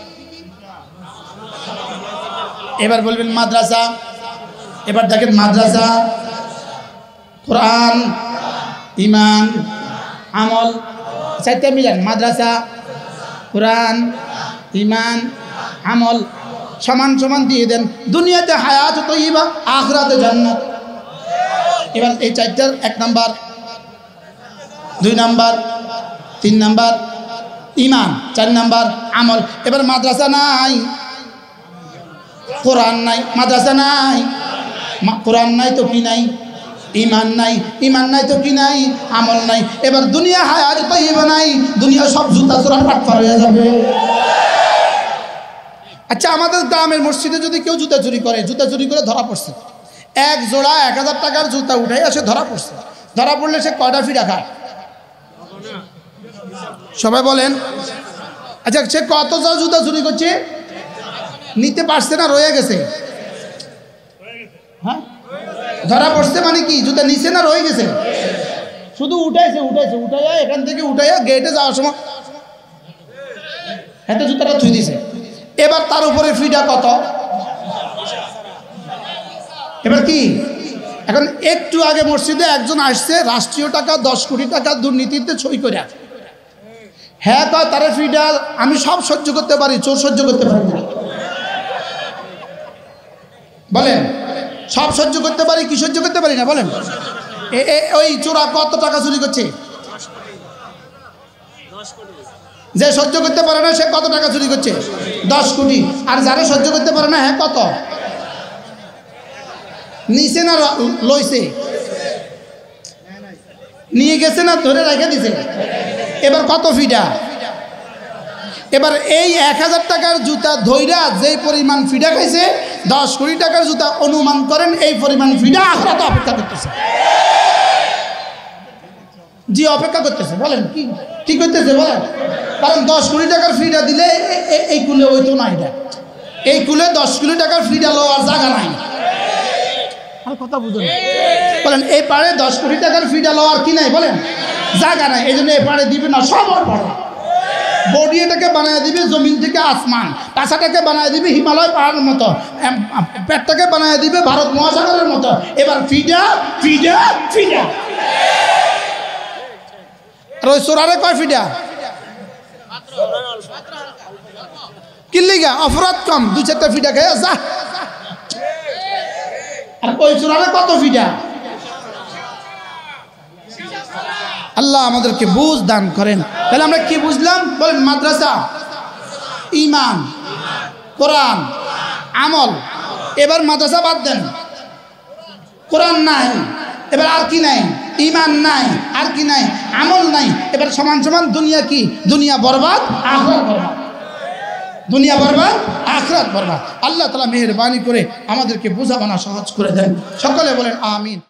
এবার বলবেন মাদ্রাসা। এবার দেখেন মাদ্রাসা, কোরআন, ঈমান, আমল, চারটা মিলান। মাদ্রাসা, কোরআন, ঈমান, আমল সমান সমান দিয়ে দেন। দুনিয়াতে হায়াত তয়্যিবা, আখিরাতে জান্নাত। এবার এই চারটার 1 নাম্বার, 2 নাম্বার, 3 নাম্বার ঈমান, 4 নাম্বার আমল। এবার মাদ্রাসা নাই, কোরআন নাই, মাদ্রাসা নাই, কোরআন নাই তো কি নাই? ঈমান নাই, ঈমান নাই তো কি নাই? আমল নাই। এবার দুনিয়া হায়াত তয়্যিবা নাই, দুনিয়া সব জুতা চোরার পাটপার হয়ে যাবে। আচ্ছা, আমাদের গ্রামের মসজিদে যদি কেউ জুতা চুরি করে, জুতা চুরি করে ধরা পড়ছে, এক জোড়া 1000 টাকার জুতা উঠাই আসে ধরা পড়ছে, ধরা পড়লে সে কয়টা ফিরা খায়? সবাই বলেন। আচ্ছা, সে কত জুতা চুরি করছে? নিতে পারছে না, রয়ে গেছে? হ্যাঁ, ধরা পড়ছে মানে কি? জুতা নিচে না রয়ে গেছে? শুধু উঠাইছে, উঠাইয়া এখান থেকে উঠাইয়া গেটে যাওয়ার সময় এত জুতাটা থুই দিছে। এবার তার উপরে ফিটা কত? এবার কি? এখন একটু আগে মসজিদে একজন আসছে, রাষ্ট্রীয় টাকা 10 কোটি টাকা দুর্নীতিতে সই করে। হ্যাঁ, কয় তার ফিটা আমি সব সহ্য করতে পারি, চোর সহ্য করতে পারি না। বলেন, সব সহ্য করতে পারি, কি সহ্য করতে পারি না? বলেন। ওই চোরা কত টাকা চুরি করছে? যে সহ্য করতে পারে না সে কত টাকা চুরি করছে? 10 কোটি। আর যারা সহ্য করতে পারে না, হ্যাঁ কত নিচে না লইছে? নিয়ে গেছে না ধরে রেখে দিছে? এবার কত ফিটা? এবার এই 1000 টাকার জুতা ধইরা যেই পরিমাণ ফিডা খাইছে, 10 কোটি টাকার জুতা অনুমান করেন এই পরিমাণ ফিডা আখিরাতে অপেক্ষা করতেছে। জি, অপেক্ষা করতেছে। বলেন কি করতেছে? বলেন। কারণ 10 কোটি টাকার ফিডা দিলে এই কুলে হইতো না। এটা এই কুলে 10 কোটি টাকার ফিডা লওয়ার জায়গা নাই। আর কথা বুঝুন। বলেন, এই পারে 10 কোটি টাকার ফিডা লওয়ার কি নাই? বলেন, জায়গা নাই। এই জন্য এই পারে দিবে না, সব ওর পারে। বডি এটাকে বানায় দিবে জমিন থেকে আসমান, পাছাটাকে বানায় দিবে হিমালয় পাহাড়ের মতো, পেটটাকে বানায় দিবে ভারত মহাসাগরের মতো। এবার ফিডা ফিডা ফিডা। আর ওই চোরারে কয় ফিডা? কিল্লিগা অপরাধ কম, 2-4টা ফিডা খেয়ে যা। আর ওই চোরারে কত ফিডা? আল্লাহ আমাদেরকে বুঝ দান করেন। তাহলে আমরা কি বুঝলাম বলেন? মাদ্রাসা, ঈমান, কোরআন, আমল। এবার মাদ্রাসা বাদ দেন, কোরআন নাই, এবার আর কি নাই? ঈমান নাই, আর কি নাই? আমল নাই। এবার সমান সমান দুনিয়া কি? দুনিয়া বরবাদ, আখিরাত বরবাদ। দুনিয়া বরবাদ, আখিরাত বরবাদ। আল্লাহ তাআলা মেহেরবানি করে আমাদেরকে বোঝাপড়া সহজ করে দেন। সকলে বলেন আমিন।